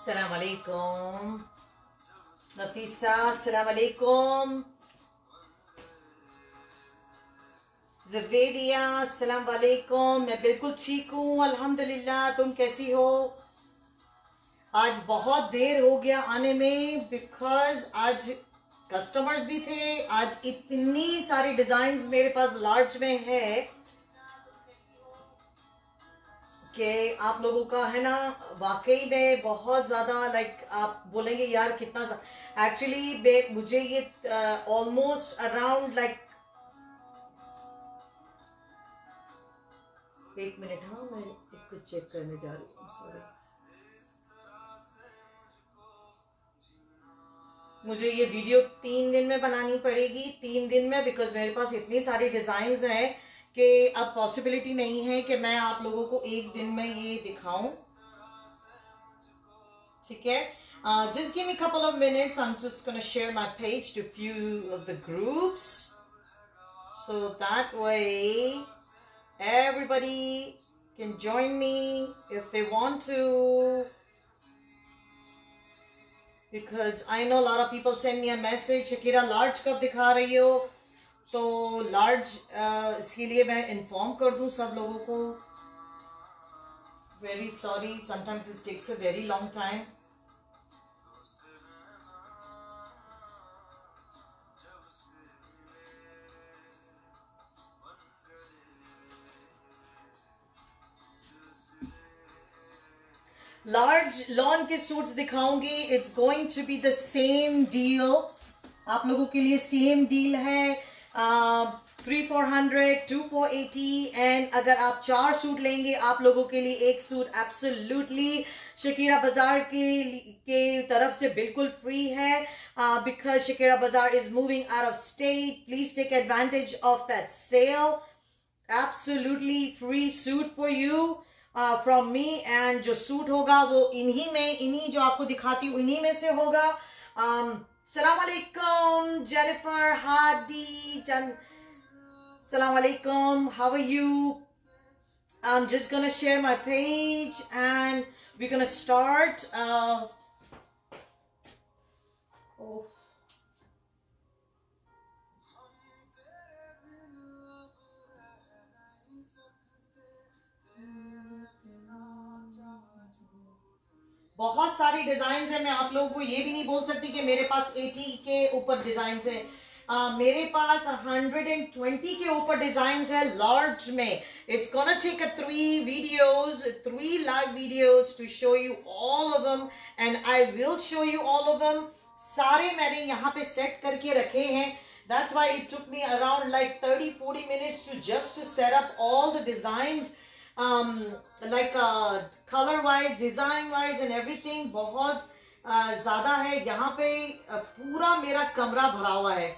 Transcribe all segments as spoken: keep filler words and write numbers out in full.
अस्सलाम वालेकुम नफीसा, अस्सलाम वालेकुम ज़वेरिया, अस्सलाम वालेकुम। मैं बिल्कुल ठीक हूँ अल्हम्दुलिल्लाह। तुम कैसी हो? आज बहुत देर हो गया आने में बिकॉज आज कस्टमर्स भी थे। आज इतनी सारी डिजाइन्स मेरे पास लार्ज में है कि आप लोगों का है ना, वाकई में बहुत ज़्यादा लाइक आप बोलेंगे यार कितना एक्चुअली मुझे ये ऑलमोस्ट अराउंड लाइक एक मिनट, हाँ मैं कुछ चेक करने जा रही हूँ, सॉरी। मुझे ये वीडियो तीन दिन में बनानी पड़ेगी, तीन दिन में, बिकॉज मेरे पास इतनी सारी डिजाइन्स हैं कि अब पॉसिबिलिटी नहीं है कि मैं आप लोगों को एक दिन में ये दिखाऊं। ठीक है, just give me couple of minutes, I am just gonna share my page to few of the groups so that way everybody can join me if they want to, because I know a lot of people send me a message, Shakira large कब दिखा रही हो? तो large uh, इसके लिए मैं inform कर दूं सब लोगों को। Very sorry, sometimes it takes a very long time. Large lawn के सूट्स दिखाऊंगी। It's going to be the same deal, आप लोगों के लिए सेम डील है। Three four hundred, two four eighty, and अगर आप चार सूट लेंगे आप लोगों के लिए एक सूट एब्सोल्युटली शकीरा बाजार के के तरफ से बिल्कुल फ्री है, because Shakira Bazaar is moving out of state. Please take advantage of that sale. Absolutely free suit for you from me, and जो सूट होगा वो इन्हीं में, इन्हीं जो आपको दिखाती हूँ इन्हीं में से होगा। सलाम अलैकुम जेनिफर हादी जन, सलाम अलैकुम, how are you? I am just gonna share my page and we gonna start. बहुत सारी डिजाइन है, मैं आप लोगों को ये भी नहीं बोल सकती कि मेरे पास अस्सी के ऊपर डिजाइन है। uh, मेरे पास एक सौ बीस के ऊपर डिजाइन है लार्ज में। It's gonna take a three videos, three live videos to show you all of them, and I will show you all of them. सारे मैंने यहाँ पे सेट करके रखे हैं। That's why it took me around like thirty forty minutes to just to set up all the designs, um like uh, color wise, design wise and everything। बहुत uh, ज्यादा है यहाँ पे। uh, पूरा मेरा कमरा भरा हुआ है।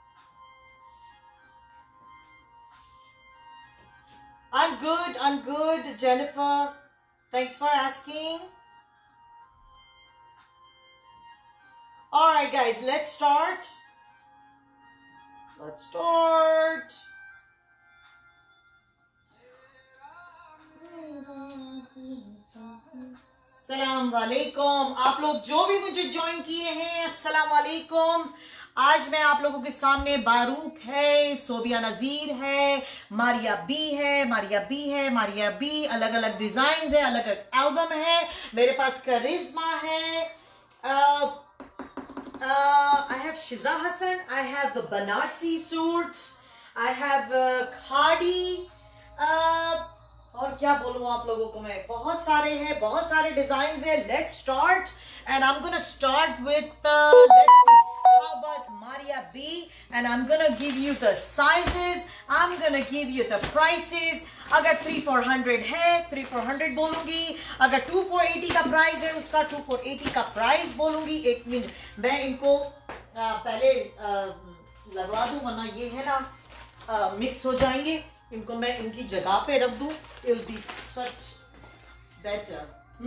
I'm good, I'm good Jennifer, thanks for asking. All right guys, let's start let's start सलाम वालेकुम। आप लोग जो भी मुझे ज्वाइन किए हैं, अस्सलाम वालेकुम। आज मैं आप लोगों के सामने बारूक है, सोबिया नजीर है, मारिया बी है, मारिया बी है, मारिया बी, अलग अलग डिजाइन है, अलग अलग एल्बम है। मेरे पास करिश्मा है, I have Shiza Hasan, I have Banarasi suits, I have Khadi, और क्या बोलूं आप लोगों को मैं, बहुत सारे हैं, बहुत सारे डिजाइन है। Let's start and I am gonna start with let's see how about Maria B, and I am gonna give you the sizes, I am gonna give you the prices. अगर थ्री फोर हंड्रेड है three four hundred बोलूंगी, अगर two four eighty का price है उसका two four eighty का price बोलूंगी। एक मिनट, मैं इनको आ, पहले आ, लगवा दूं, वरना ये है ना मिक्स हो जाएंगे। इनको मैं इनकी जगह पे रख दूं, it will be such better,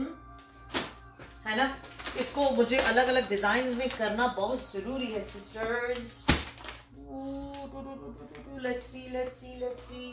है ना। इसको मुझे अलग अलग डिजाइन में करना बहुत जरूरी है sisters. Let's see let's see let's see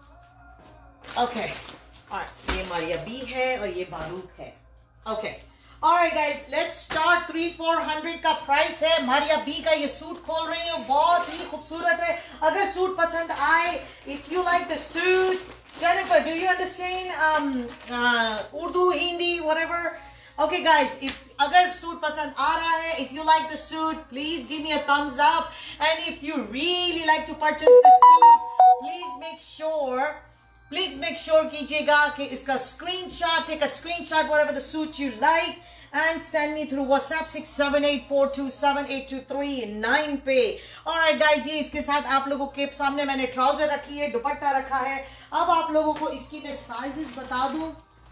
okay, ये मारिया बी है और ये बारूक है। Okay, Alright guys, let's start. three four hundred का प्राइस है. मारिया बी का ये सूट खोल रही हूँ, बहुत ही खूबसूरत है. अगर सूट पसंद आए, if you like the suit, Jennifer, do you understand um uh, Urdu, Hindi, whatever? Okay guys, if अगर सूट पसंद आ रहा है, if you like the suit, please give me a thumbs up. And if you really like to purchase the suit, please make sure Please make sure कीजिएगा कि इसका screenshot, take a screenshot whatever the suit you like and send me through WhatsApp six seven eight four two seven eight two three nine पे. Alright guys, ये इसके साथ आप लोगों के सामने मैंने ट्राउजर रखी है, दुपट्टा रखा है. अब आप लोगों को इसकी मैं साइजेस बता दूं.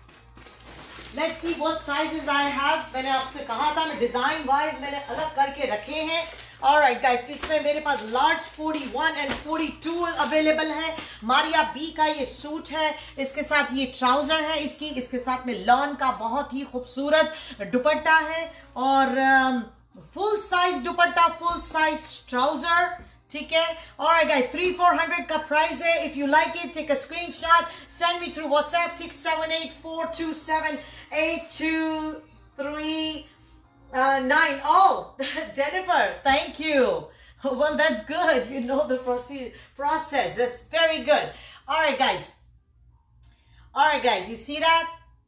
Let's see what sizes I have. मैंने आपसे कहा था मैं डिजाइन वाइज मैंने अलग करके रखे हैं. Alright guys, इसमें मेरे पास large forty-one and forty-two available है. मारिया बी का ये सूट है, इसके साथ ये ट्राउजर है इसकी, इसके साथ में लॉन का बहुत ही खूबसूरत दुपट्टा है और full size dupatta, full size trouser. ठीक है. Alright guys, three four hundred का प्राइस है. If you like it, take a screenshot, send me through WhatsApp six seven eight four two seven eight two three Uh, nine. Oh, Jennifer, thank you. Well, that's good. You know the process. That's very good. All right, guys. All right, guys. You see that?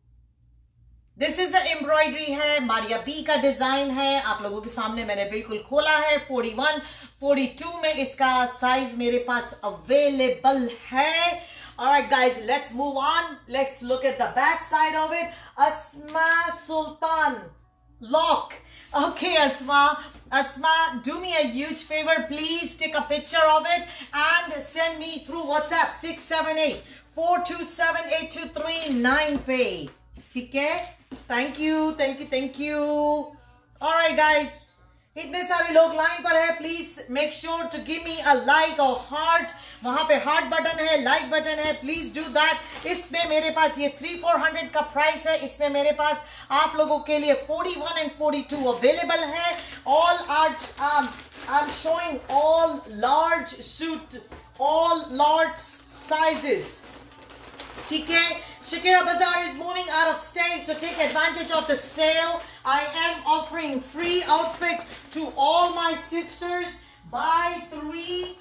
This is an embroidery है. Maria B का design है. आप लोगों के सामने मैंने बिल्कुल खोला है. forty-one, forty-two में इसका साइज मेरे पास अवेलेबल है. All right, guys. Let's move on. Let's look at the back side of it. Asma Sultan. Lock. Okay, Asma. Asma, do me a huge favor. Please take a picture of it and send me through WhatsApp six seven eight four two seven eight two three nine पे. ठीक है? Thank you, thank you, thank you. All right, guys. इतने सारे लोग line पर है. Please make sure to give me a like और heart. वहां पे हार्ट बटन है, लाइक बटन है. Please do that. इसमें मेरे पास ये three four hundred का प्राइस है. इसमें मेरे पास आप लोगों के लिए forty-one and forty-two अवेलेबल है. All are I am showing all large suit, all large sizes. ठीक है. Shakira Bazaar is moving out of state, so take advantage of the sale. I am offering free outfit to all my sisters. Buy three,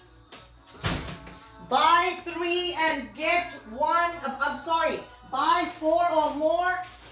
buy three and get one. I'm sorry, buy four or more.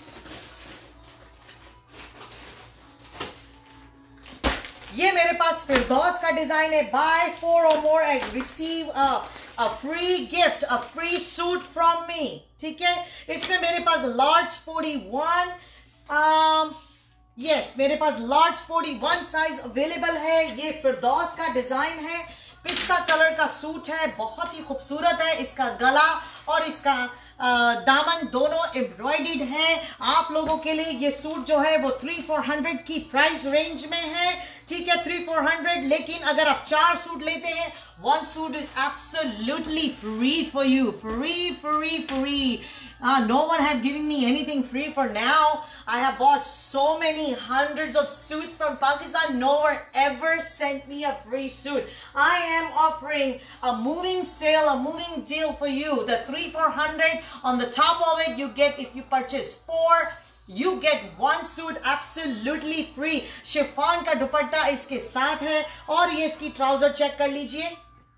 ये मेरे पास फिरदौस का design है. Buy four or more and receive a a free gift, a free suit from me. ठीक है. इसमें मेरे पास large forty-one, um, yes, मेरे पास लार्ज forty-one साइज अवेलेबल है. ये फिरदौस का डिजाइन है. पिस्ता कलर का सूट है, बहुत ही खूबसूरत है. इसका गला और इसका आ, दामन दोनों एम्ब्रॉयडर्ड है. आप लोगों के लिए ये सूट जो है वो three four hundred की प्राइस रेंज में है. ठीक है, three four hundred. लेकिन अगर आप चार सूट लेते हैं, one suit is absolutely free for you. Free, free, free. Uh, no one has given me anything free for now. I have bought so many hundreds of suits from Pakistan. No one ever sent me a free suit. I am offering a moving sale, a moving deal for you. The three four hundred on the top of it, you get if you purchase four. You get one suit absolutely free. Chiffon का दुपट्टा इसके साथ है और ये इसकी trouser check कर लीजिए.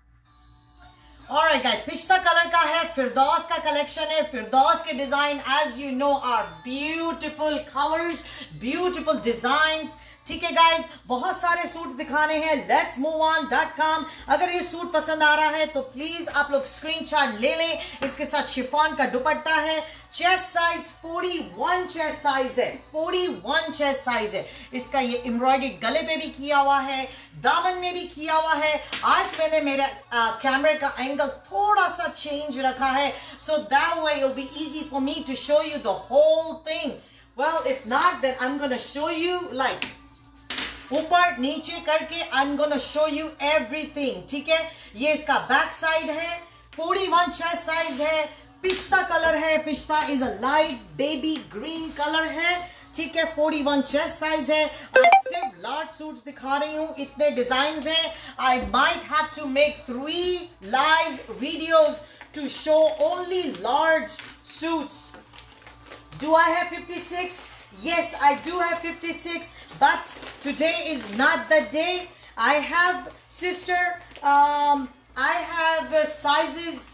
Alright guys, पिस्ता कलर का है. फिरदौस का कलेक्शन है. फिरदौस के design as you know are beautiful colors, beautiful designs. ठीक है गाइज, बहुत सारे सूट दिखाने हैं. Let's move on dot com. अगर ये सूट पसंद आ रहा है तो प्लीज आप लोग स्क्रीनशॉट ले लें. इसके साथ शिफॉन का दुपट्टा है. Chest size forty-one chest size है. forty-one चेस्ट साइज है. इसका ये एम्ब्रॉयडरी गले पे भी किया हुआ है, दामन में भी किया हुआ है. आज मैंने मेरा कैमरे का एंगल थोड़ा सा चेंज रखा है, so that way it will be easy for me to show you the whole thing. Well if not then I am gonna show you like ऊपर नीचे करके. I am gonna show you everything. ठीक है. ये इसका back side है. forty-one chest size है. पिस्ता कलर है. Pista is a light baby green colour है. ठीक है. forty-one चेस्ट साइज है. आज सिर्फ लार्ज सूट्स दिखा रही हूं. इतने डिजाइन हैं. I might have to make three live videos to show only large suits. Do I have fifty-six? Yes, I do have fifty-six, but today is not the day. I have, sister, um, I have uh, sizes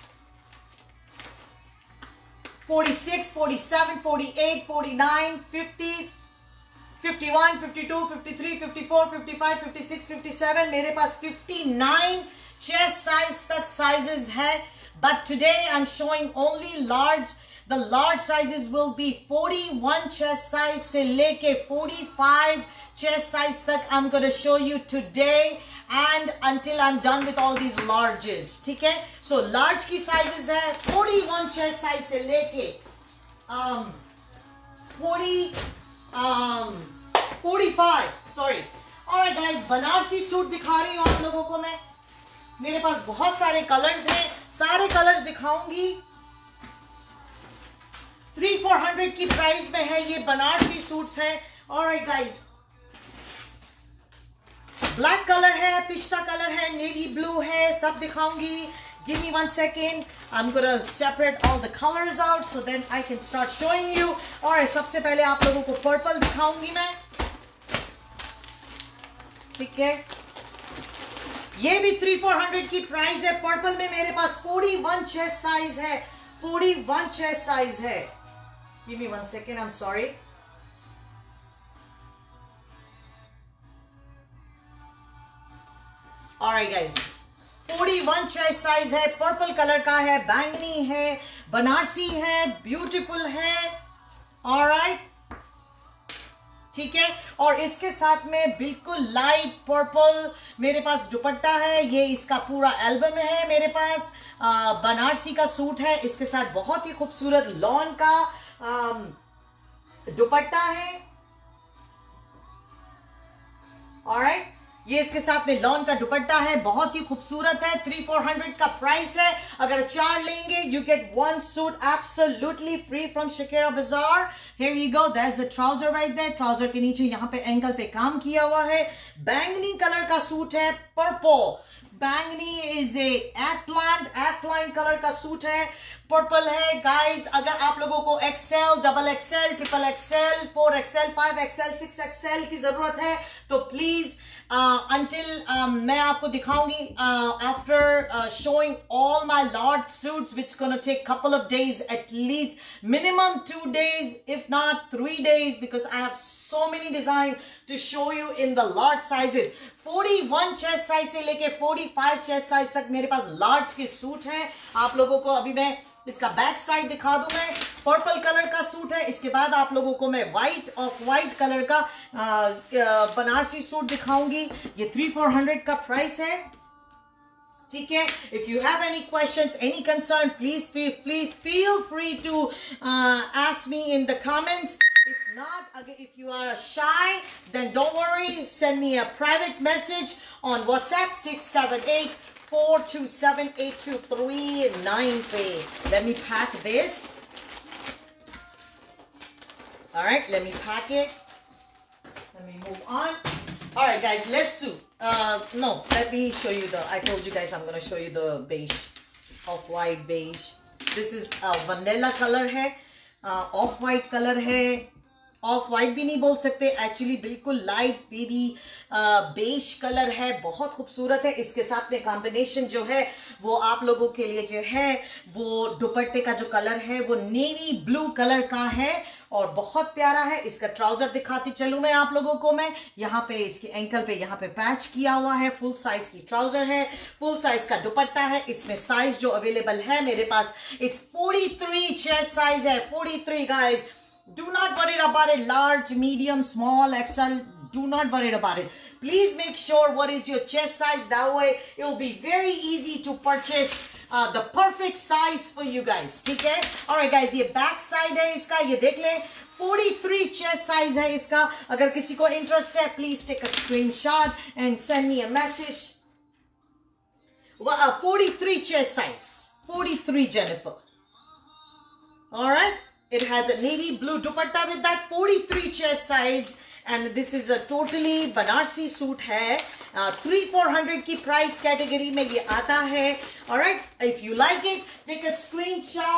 forty-six, forty-seven, forty-eight, forty-nine, fifty, fifty-one, fifty-two, fifty-three, fifty-four, fifty-five, fifty-six, fifty-seven. मेरे पास fifty-nine chest size तक sizes है. But today I'm showing only large. The large sizes will be forty-one chest size से लेके forty-five chest size तक I'm going to show you today and until I'm done with all these larges. ठीक है? So large की sizes है forty-one chest size से लेके um forty um forty-five. Sorry. Alright guys, Banarasi suit दिखा रही हूँ आप लोगों को मैं. मेरे पास बहुत सारे कलर्स हैं, सारे कलर्स दिखाऊंगी. थ्री फोर हंड्रेड की प्राइस में है. ये बनारसी सूट्स हैं. ऑलराइट गाइस, ब्लैक कलर है, पिस्ता कलर है, नेवी ब्लू है, सब दिखाऊंगी. Give me one second. I am gonna separate all the colours out so then I can start showing you. और सबसे पहले आप लोगों को पर्पल दिखाऊंगी मैं. ठीक है, ये भी थ्री फोर हंड्रेड की प्राइस है. पर्पल में मेरे पास forty-one चेस्ट साइज है. forty-one चेस्ट साइज है. Give me one second, I am sorry. Alright guys, forty-one chest size है. पर्पल कलर का है, बैंगनी है, बनारसी है, ब्यूटीफुल है. ऑलराइट, ठीक है. और इसके साथ में बिल्कुल लाइट पर्पल मेरे पास दुपट्टा है. ये इसका पूरा एल्बम है मेरे पास. आ, बनारसी का सूट है. इसके साथ बहुत ही खूबसूरत लॉन का दुपट्टा है. ऑलराइट, ये इसके साथ में लॉन का दुपट्टा है, बहुत ही खूबसूरत है. थ्री फोर हंड्रेड का प्राइस है. अगर चार लेंगे you get one suit absolutely free from Shakira Bazaar. Here you go, that's a trouser right there. Trouser के नीचे यहाँ पे एंकल पे काम किया हुआ है. बैंगनी कलर का सूट है, purple. Baingani is a eggplant eggplant colour का सूट है. पर्पल है गाइस. अगर आप लोगों को XL, double XL, triple XL, four XL, five XL, six XL की जरूरत है तो प्लीज अंटिल uh, um, मैं आपको दिखाऊंगी after showing all my lord suits which gonna take couple of days, at least minimum two days if not three days, because I have so many design to show you in the large sizes. forty-one chest size से लेके forty-five chest size तक मेरे पास large के suit हैं. आप लोगों को अभी मैं इसका बैक साइड दिखा दूं. मैं पर्पल कलर का सूट है. इसके बाद आप लोगों को मैं व्हाइट ऑफ व्हाइट कलर का बनारसी सूट दिखाऊंगी. ये थ्री फोर हंड्रेड का प्राइस है. ठीक है. If you have any questions, any concern, please please feel free to ask me in the comments. If not, if you are shy, then don't worry. Send me a private message on WhatsApp six seven eight, four two seven, eight two three nine. Let me pack this. All right, let me pack it. Let me move on. All right, guys, let's do. Uh, no, let me show you the. I told you guys I'm gonna show you the beige, off-white beige. This is a vanilla color है. Off white colour है. Off white भी नहीं बोल सकते, actually बिल्कुल light baby beige colour है. बहुत खूबसूरत है. इसके साथ में कॉम्बिनेशन जो है वो आप लोगों के लिए जो है वो दुपट्टे का जो कलर है वो नेवी ब्लू कलर का है और बहुत प्यारा है. इसका ट्राउजर दिखाती चलूं मैं आप लोगों को. मैं यहाँ पे इसके एंकल पे यहाँ पे पैच किया हुआ है. फुल साइज की ट्राउजर है, फुल साइज का दुपट्टा है. इसमें साइज जो अवेलेबल है मेरे पास इस forty-three चेस्ट साइज है. forty-three guys, do not worry about it. Large, medium, small, X L, do not worry about it. Please make sure what is your chest size. That way it will be very easy to purchase Uh, the perfect size for you guys. ठीक है. Alright guys, ये back side है इसका. ये देख ले, forty-three chest size है इसका. अगर किसी को इंटरेस्ट है, please take a screenshot and send me a message. Well, uh, forty-three chest size. forty-three, Jennifer. Alright. It has a navy blue dupatta with that. forty-three chest size. And this is a totally Banarasi suit है. Three four hundred की price category में ये आता है. Alright, if you like it, take a screenshot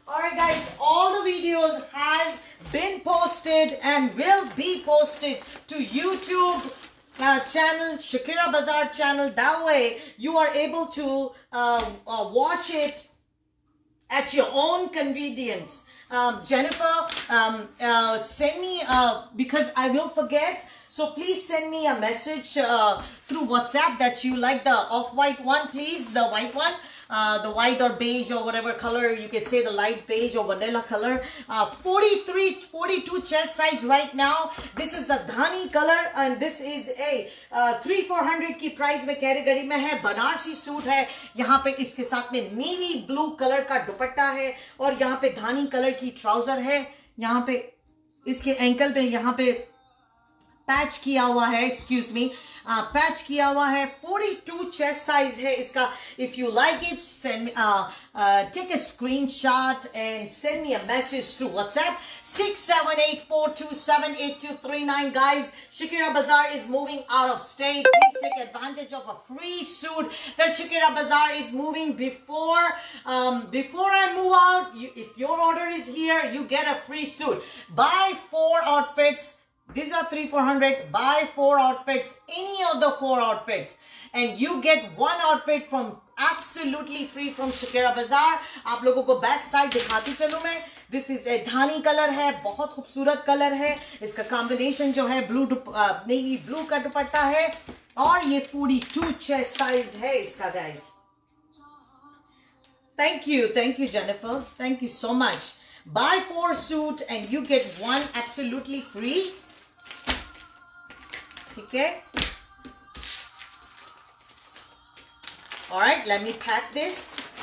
Alright guys, all the videos has been posted and will be posted to YouTube uh, channel, Shakira Bazaar channel. That way you are able to uh, uh, watch it at your own convenience. Um, Jennifer, um, uh, send me, uh, because I will forget. So please send me a message uh, through WhatsApp that you like the off-white one, please, the white one. Uh, the white or beige or whatever color, you can say the light beige or vanilla color. Uh, forty-three, forty-two chest size right now. This is a dhani color and this is a uh, three four hundred की price में category में है. Banarasi suit है. यहाँ पे इसके साथ में navy blue color का दुपट्टा है और यहाँ पे धानी color की trouser है. यहाँ पे इसके ankle पे यहाँ पे पैच किया हुआ है, एक्सक्यूज मी, पैच किया हुआ है. forty-two चेस्ट साइज है इसका. If you like it, send take a screenshot and send me a message through WhatsApp six seven eight four two seven eight two three nine. Guys, Shakira Bazaar is moving out of state. Please take advantage of a free suit that Shakira Bazaar is moving before um, before I move out. You, if your order is here, you get a free suit. Buy four outfits. These are three four hundred. Buy four outfits, any of the four outfits, and you get one outfit from absolutely free from Shakira Bazaar. आप लोगों को back side दिखाती चलूं मैं. This is a dhani colour है, बहुत खूबसूरत colour है. इसका कॉम्बिनेशन जो है ब्लू नेवी ब्लू का दुपट्टा है और ये forty-two चेस्ट साइज है इसका guys. Thank you, thank you Jennifer, thank you so much. Buy four suit and you get one absolutely free. Okay. All right, let me pack this.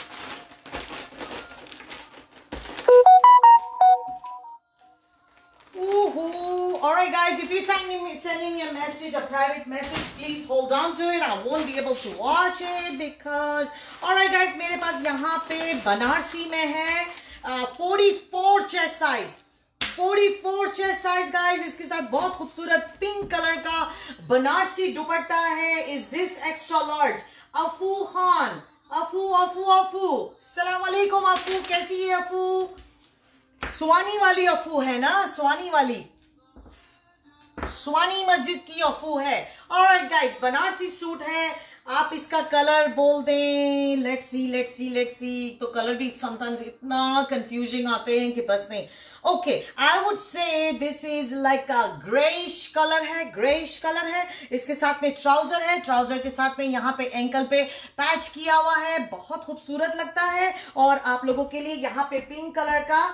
Woohoo! All right, guys, if you send me sending me a message, a private message, please hold on to it. I won't be able to watch it because. All right, guys, मेरे पास यहाँ पे बनारसी में है uh, forty-four chest size. forty-four chest size guys. इसके साथ बहुत खूबसूरत पिंक कलर का बनारसी दुपट्टा है. Is this extra large? अफू खान, अफू अफू अफू, सलाम वालेकुम अफू, कैसी है अफू? सुवानी वाली अफू है ना, सुवानी वाली, सुवानी मस्जिद की अफू है. ऑलराइट गाइस, बनारसी सूट है. आप इसका कलर बोल दें, let's see let's see let's see. तो कलर भी समटाइम्स इतना कंफ्यूजिंग आते हैं कि बस नहीं. Okay, I would say this is like a greyish colour है, ग्रेइश कलर है. इसके साथ में ट्राउजर है, ट्राउजर के साथ में यहाँ पे एंकल पे पैच किया हुआ है, बहुत खूबसूरत लगता है. और आप लोगों के लिए यहाँ पे पिंक कलर का.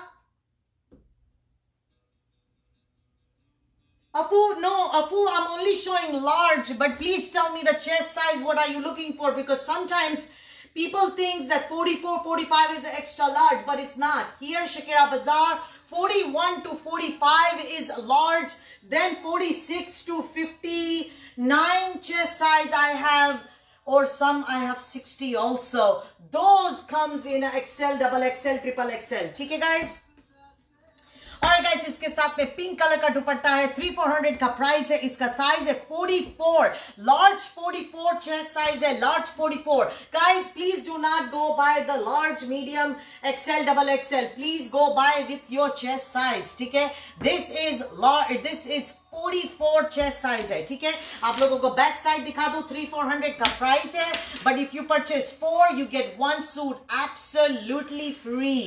Apu, no, Apu, I'm only showing large, but please tell me the chest size. What are you looking for? Because sometimes people think that forty-four, forty-five is extra large, but it's not. Here, Shakira Bazaar, forty-one to forty-five is large. Then forty-six to fifty-nine chest size I have, or some I have sixty also. Those comes in X L, double X L, triple X L. ठीक है guys? और guys, इसके साथ में pink colour का दुपट्टा है. three four hundred का price है. इसका साइज है forty-four, large forty-four chest size है, large forty-four. Guys, please do not go by the large, medium, XL, double XL. Please go by with your chest size. ठीक है, this is large, this is forty-four chest size है. ठीक है, आप लोगों को back side दिखा दो. three four hundred का प्राइस है, but if you purchase four you get one suit absolutely free.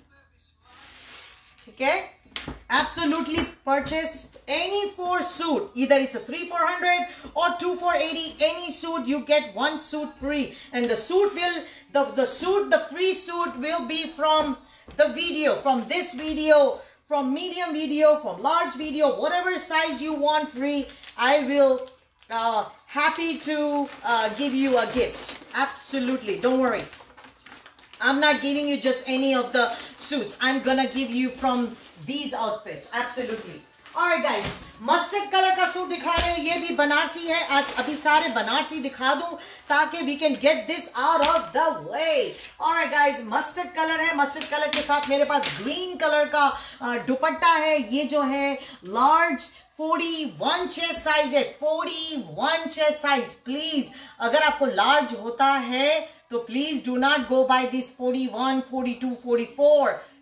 ठीक है, absolutely purchase any four suit. Either it's a three four hundred or two four eighty. Any suit, you get one suit free. And the suit will, the, the suit, the free suit will be from the video, from this video, from medium video, from large video, whatever size you want free. I will uh, happy to uh, give you a gift. Absolutely, don't worry. I'm not giving you just any of the suits. I'm gonna give you from these outfits. Absolutely. Alright guys, mustard color का suit दिखा रहे हैं. ये भी बनारसी है. आज अभी सारे बनारसी दिखा दूं ताकि we can get this out of the way. Alright guys, mustard color है. mustard color के साथ मेरे पास green color का दुपट्टा है. ये जो है large forty-one chest size है. forty-one chest size. Please, अगर आपको large होता है तो please do not go by this forty-one, forty-two, forty-four.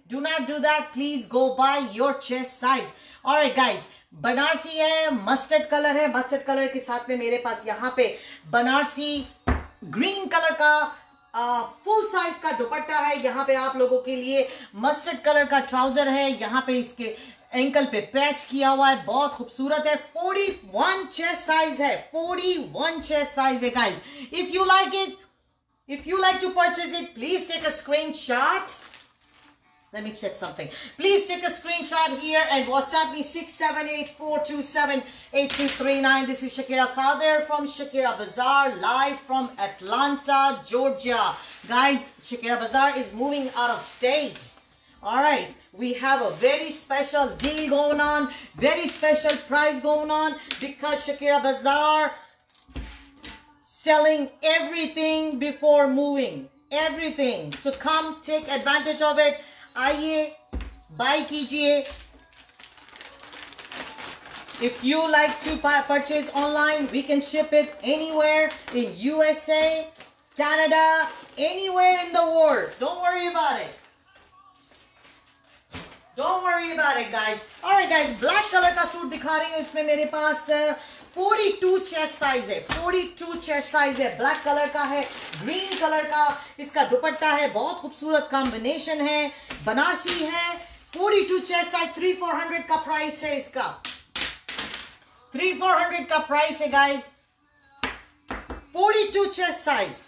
Do not do that. Please go by your chest size. Alright guys, Banarasi है, मस्टर्ड कलर है. Mustard colour के साथ में मेरे पास यहाँ पे बनारसी ग्रीन कलर का फुल साइज का दुपट्टा है. यहाँ पे आप लोगों के लिए मस्टर्ड कलर का ट्राउजर है. यहाँ पे इसके एंकल पे पैच किया हुआ है, बहुत खूबसूरत है. इकतालीस चेस्ट साइज है, इकतालीस चेस्ट साइज है guys. If you like it, if you like to purchase it, please take a screenshot. Let me check something. Please take a screenshot here and WhatsApp me six seven eight, four two seven, eight two three nine. This is Shakira Qadir from Shakira Bazaar, live from Atlanta, Georgia. Guys, Shakira Bazaar is moving out of state. Alright, we have a very special deal going on, very special price going on, because Shakira Bazaar selling everything before moving. Everything. So come take advantage of it. आइए buy कीजिए. If you like to purchase online, we can ship it anywhere in U S A, Canada, anywhere in the world. Don't worry about it. Don't worry about it, guys. Alright guys, black color का suit दिखा रही हूँ. इसमें मेरे पास बयालीस chest size है, बयालीस chest size है. ब्लैक कलर का है, ग्रीन कलर का इसका दुपट्टा है. बहुत खूबसूरत कॉम्बिनेशन है, बनारसी है. बयालीस chest size, three four hundred का प्राइस है इसका. थ्री फोर हंड्रेड का प्राइस है गाइस. बयालीस चेस्ट साइज,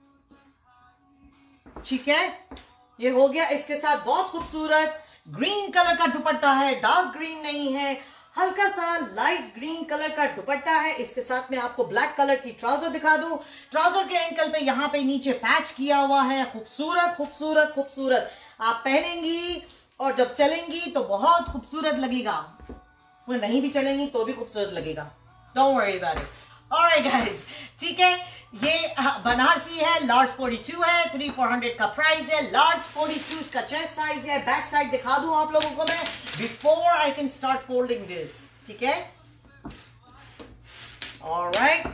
ठीक है. ये हो गया. इसके साथ बहुत खूबसूरत ग्रीन कलर का दुपट्टा है. डार्क ग्रीन नहीं है, हल्का सा लाइट ग्रीन कलर का दुपट्टा है. इसके साथ में आपको ब्लैक कलर की ट्राउजर दिखा दूं. ट्राउजर के एंकल पे यहाँ पे नीचे पैच किया हुआ है. खूबसूरत खूबसूरत खूबसूरत. आप पहनेंगी और जब चलेंगी तो बहुत खूबसूरत लगेगा. वो नहीं भी चलेंगी तो भी खूबसूरत लगेगा. Don't worry about it. Alright guys, ठीक है. ये बनारसी है, लार्ज बयालीस है, थ्री फोर हंड्रेड का प्राइस है. लार्ज बयालीस इसका चेस्ट साइज है. बैक साइड दिखा दूं आप लोगों को मैं before I can start folding this, ठीक है. ऑलराइट,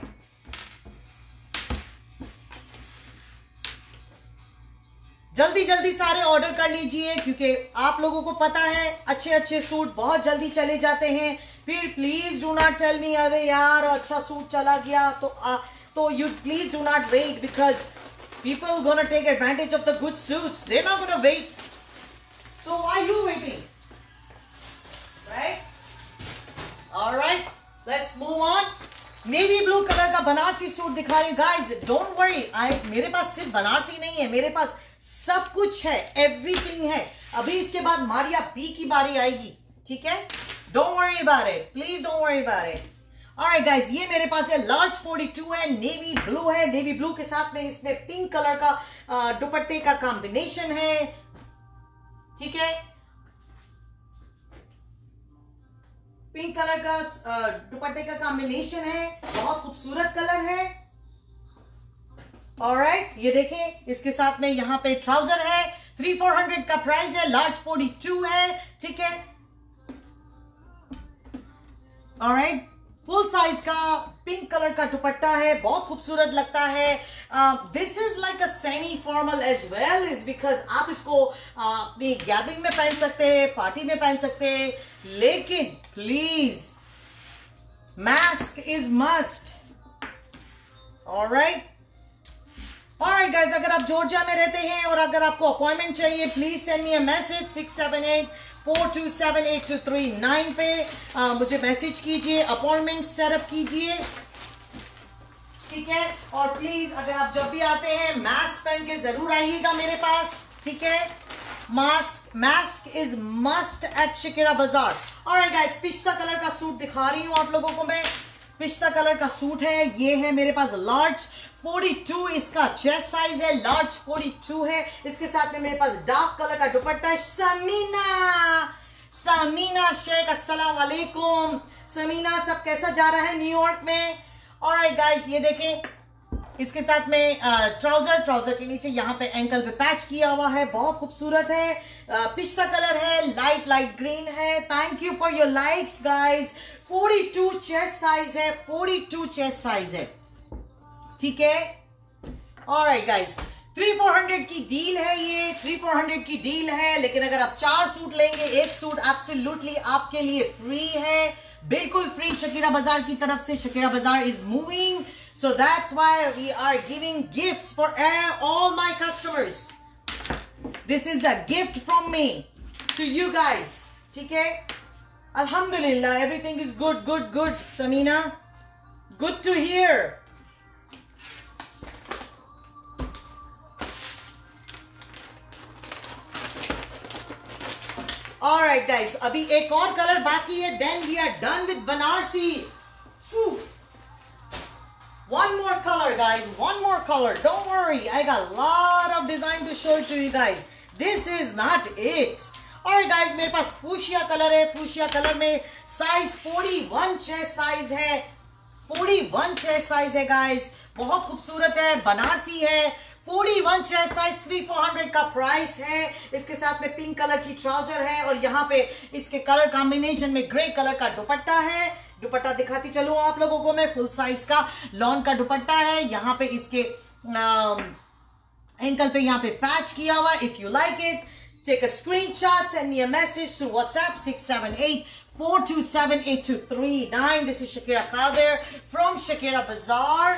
जल्दी जल्दी सारे ऑर्डर कर लीजिए, क्योंकि आप लोगों को पता है अच्छे अच्छे सूट बहुत जल्दी चले जाते हैं. फिर please do not tell me अरे यार अच्छा सूट चला गया तो आ, तो you please do not wait, because people gonna take advantage of the good suits. They're not gonna wait. So why are you waiting? Right? All right. Let's move on. Navy blue color का Banarasi suit दिखा रही हूँ. Guys, don't worry. I मेरे पास सिर्फ बनारसी नहीं है, मेरे पास सब कुछ है, everything है. अभी इसके बाद मारिया बी की बारी आएगी, ठीक है. Don't worry about it. Please don't worry about it. Alright guys, ये मेरे पास है लार्ज बयालीस है, नेवी ब्लू है. नेवी ब्लू के साथ में इसमें पिंक कलर का दुपट्टे का कॉम्बिनेशन है, ठीक है. पिंक कलर का दुपट्टे का कॉम्बिनेशन है, बहुत खूबसूरत कलर है. ऑलराइट, ये देखें. इसके साथ में यहाँ पे ट्राउजर है. थ्री फोर हंड्रेड का प्राइस है. लार्ज बयालीस है, ठीक है. ऑलराइट, फुल साइज का पिंक कलर का दुपट्टा है, बहुत खूबसूरत लगता है. This is like a semi formal as well, is because आप इसको uh, अपनी गैदरिंग में पहन सकते हैं, पार्टी में पहन सकते हैं. लेकिन please mask is must. Alright alright guys, अगर आप जॉर्जिया में रहते हैं और अगर आपको अपॉइंटमेंट चाहिए, please send me a message six seven eight four two seven eight two three nine पे. आ, मुझे मैसेज कीजिए, अपॉइंटमेंट सेटअप कीजिए, ठीक है. और प्लीज अगर आप जब भी आते हैं मास्क पहन के जरूर आइएगा मेरे पास, ठीक है. Mask mask is must at Shakira Bazaar. Alright guys, पिस्ता कलर का सूट दिखा रही हूं आप लोगों को मैं. पिस्ता कलर का सूट है, ये है मेरे पास लार्ज बयालीस इसका चेस्ट साइज है. लार्ज बयालीस है. इसके साथ में मेरे पास डार्क कलर का दुपट्टा है. समीना समीना शेख, अस्सलाम वालेकुम. समीना, सब कैसा जा रहा है न्यूयॉर्क में? ऑलराइट गाइस, ये देखें. इसके साथ में ट्राउजर ट्राउजर के नीचे यहाँ पे एंकल पे पैच किया हुआ है, बहुत खूबसूरत है. पिस्ता कलर है, लाइट लाइट ग्रीन है. Thank you for your likes guys. बयालीस चेस्ट साइज है, बयालीस चेस्ट साइज है, ठीक है. Alright guys, three four hundred की डील है, ये थ्री फोर हंड्रेड की डील है, लेकिन अगर आप चार सूट लेंगे एक सूट एब्सोल्युटली आपके लिए फ्री है, बिल्कुल फ्री। शकीरा बाजार की तरफ से, Shakira Bazaar is moving, so that's why we are giving gifts for all my customers. This is a gift from me to you guys, ठीक है। अल्हम्दुलिल्लाह, everything is good good good Samina, good to hear. Alright guys, अभी एक और colour बाकी है, then we are done with Banarasi. Whew. One more color guys, one more color. Don't worry, I got a lot of design to show to you guys. This is not it. Alright guys, मेरे पास fuchsia colour है, fuchsia colour में size इकतालीस chest size है, इकतालीस chest size है guys, बहुत खूबसूरत है, बनारसी है, इकतालीस chest size, three four hundred का प्राइस है। इसके साथ में पिंक कलर की ट्राउजर है और यहाँ पे इसके कलर कॉम्बिनेशन में ग्रे कलर का दुपट्टा है। दुपट्टा दिखाती चलो आप लोगों को मैं, फुल साइज का लॉन का दुपट्टा है। यहाँ पे इसके एंकल पे यहाँ पे पैच किया हुआ। If you like it, take a screenshot, send me a message through WhatsApp six seven eight four two seven eight two three nine. This is Shakira Qadir from Shakira Bazaar,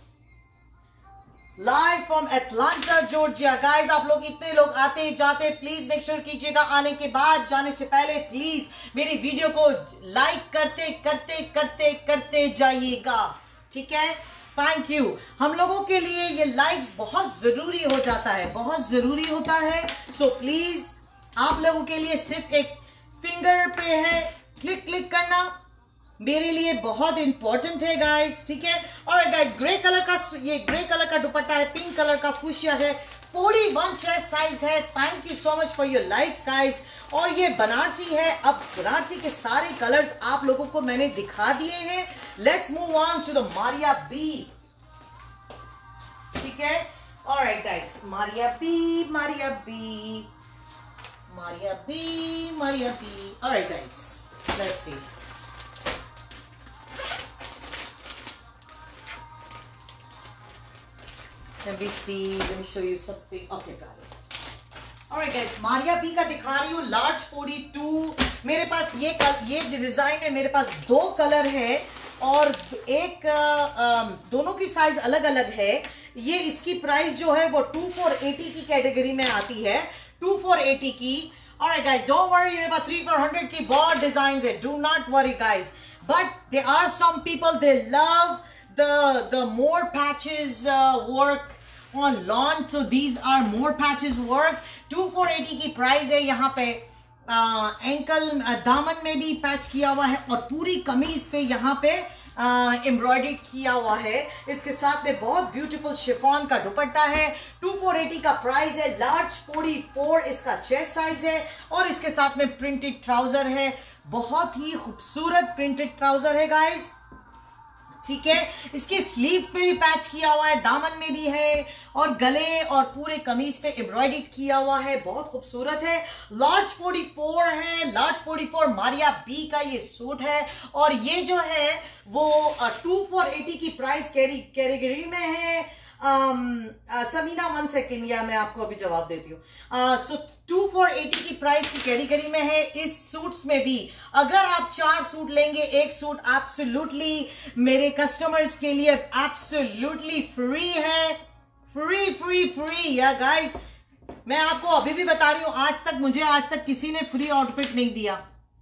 live from Atlanta Georgia. Guys आप लोग इतने लोग आते जाते, please make sure कीजिएगा आने के बाद, जाने से पहले प्लीज मेरी वीडियो को लाइक करते करते करते करते जाइएगा, ठीक है। Thank you. हम लोगों के लिए ये लाइक्स बहुत जरूरी हो जाता है, बहुत जरूरी होता है। सो so, प्लीज आप लोगों के लिए सिर्फ एक फिंगर पे है क्लिक क्लिक करना, मेरे लिए बहुत इंपॉर्टेंट है गाइस, ठीक है। और गाइस ग्रे कलर का, ये ग्रे कलर का दुपट्टा है, पिंक कलर का फुशिया है, इकतालीस चेस्ट साइज है। Thank you so much for your likes guys. और ये बनारसी है। अब बनारसी के सारे कलर्स आप लोगों को मैंने दिखा दिए हैं। Let's move on to the Maria B, ठीक है। Alright guys, Maria B Maria B Maria B Maria B. Alright guys, let's see. Let me see, let me show you something. Okay, got it. Alright guys, Maria B का दिखा रही हूँ, large बयालीस। मेरे पास ये कल, ये डिजाइन है, मेरे पास दो कलर है और एक आ, आ, दोनों की साइज अलग अलग है। ये इसकी प्राइस जो है वो टू फोर एटी की कैटेगरी में आती है, टू फोर एटी की। Alright guys, don't worry, मेरे पास थ्री फोर हंड्रेड की बहुत डिजाइन है, do not worry guys. But there are some people, they love the the more patches uh, work on lawn, so these are more patches work. Two four eighty की price है। यहाँ पे ankle दामन में भी patch किया हुआ है और पूरी कमीज पे यहाँ पे एम्ब्रॉयडरी किया हुआ है। इसके साथ में बहुत ब्यूटीफुल शिफॉन का दुपट्टा है। टू फोर एटी का प्राइस है। लार्ज फोर्टी फोर इसका चेस्ट साइज है और इसके साथ में प्रिंटेड ट्राउजर है, बहुत ही खूबसूरत प्रिंटेड ट्राउजर है गाइस, ठीक है। इसके स्लीव्स पे भी पैच किया हुआ है, दामन में भी है और गले और पूरे कमीज पे एम्ब्रॉयडरी किया हुआ है, बहुत खूबसूरत है। लार्ज फोर्टी फोर है, large forty four Maria B का ये सूट है और ये जो है वो टू फोर एटी की प्राइस कैटेगरी में है। um, uh, Samina one second, या मैं आपको अभी जवाब देती हूँ। सो टू फोर एटी की प्राइस की कैटेगरी में है। इस सूट्स में भी अगर आप चार सूट लेंगे एक सूट एब्सोल्युटली मेरे कस्टमर्स के लिए एब्सोल्युटली फ्री है, फ्री फ्री फ्री या गाइस। मैं आपको अभी भी बता रही हूं, आज तक मुझे आज तक किसी ने फ्री आउटफिट नहीं दिया,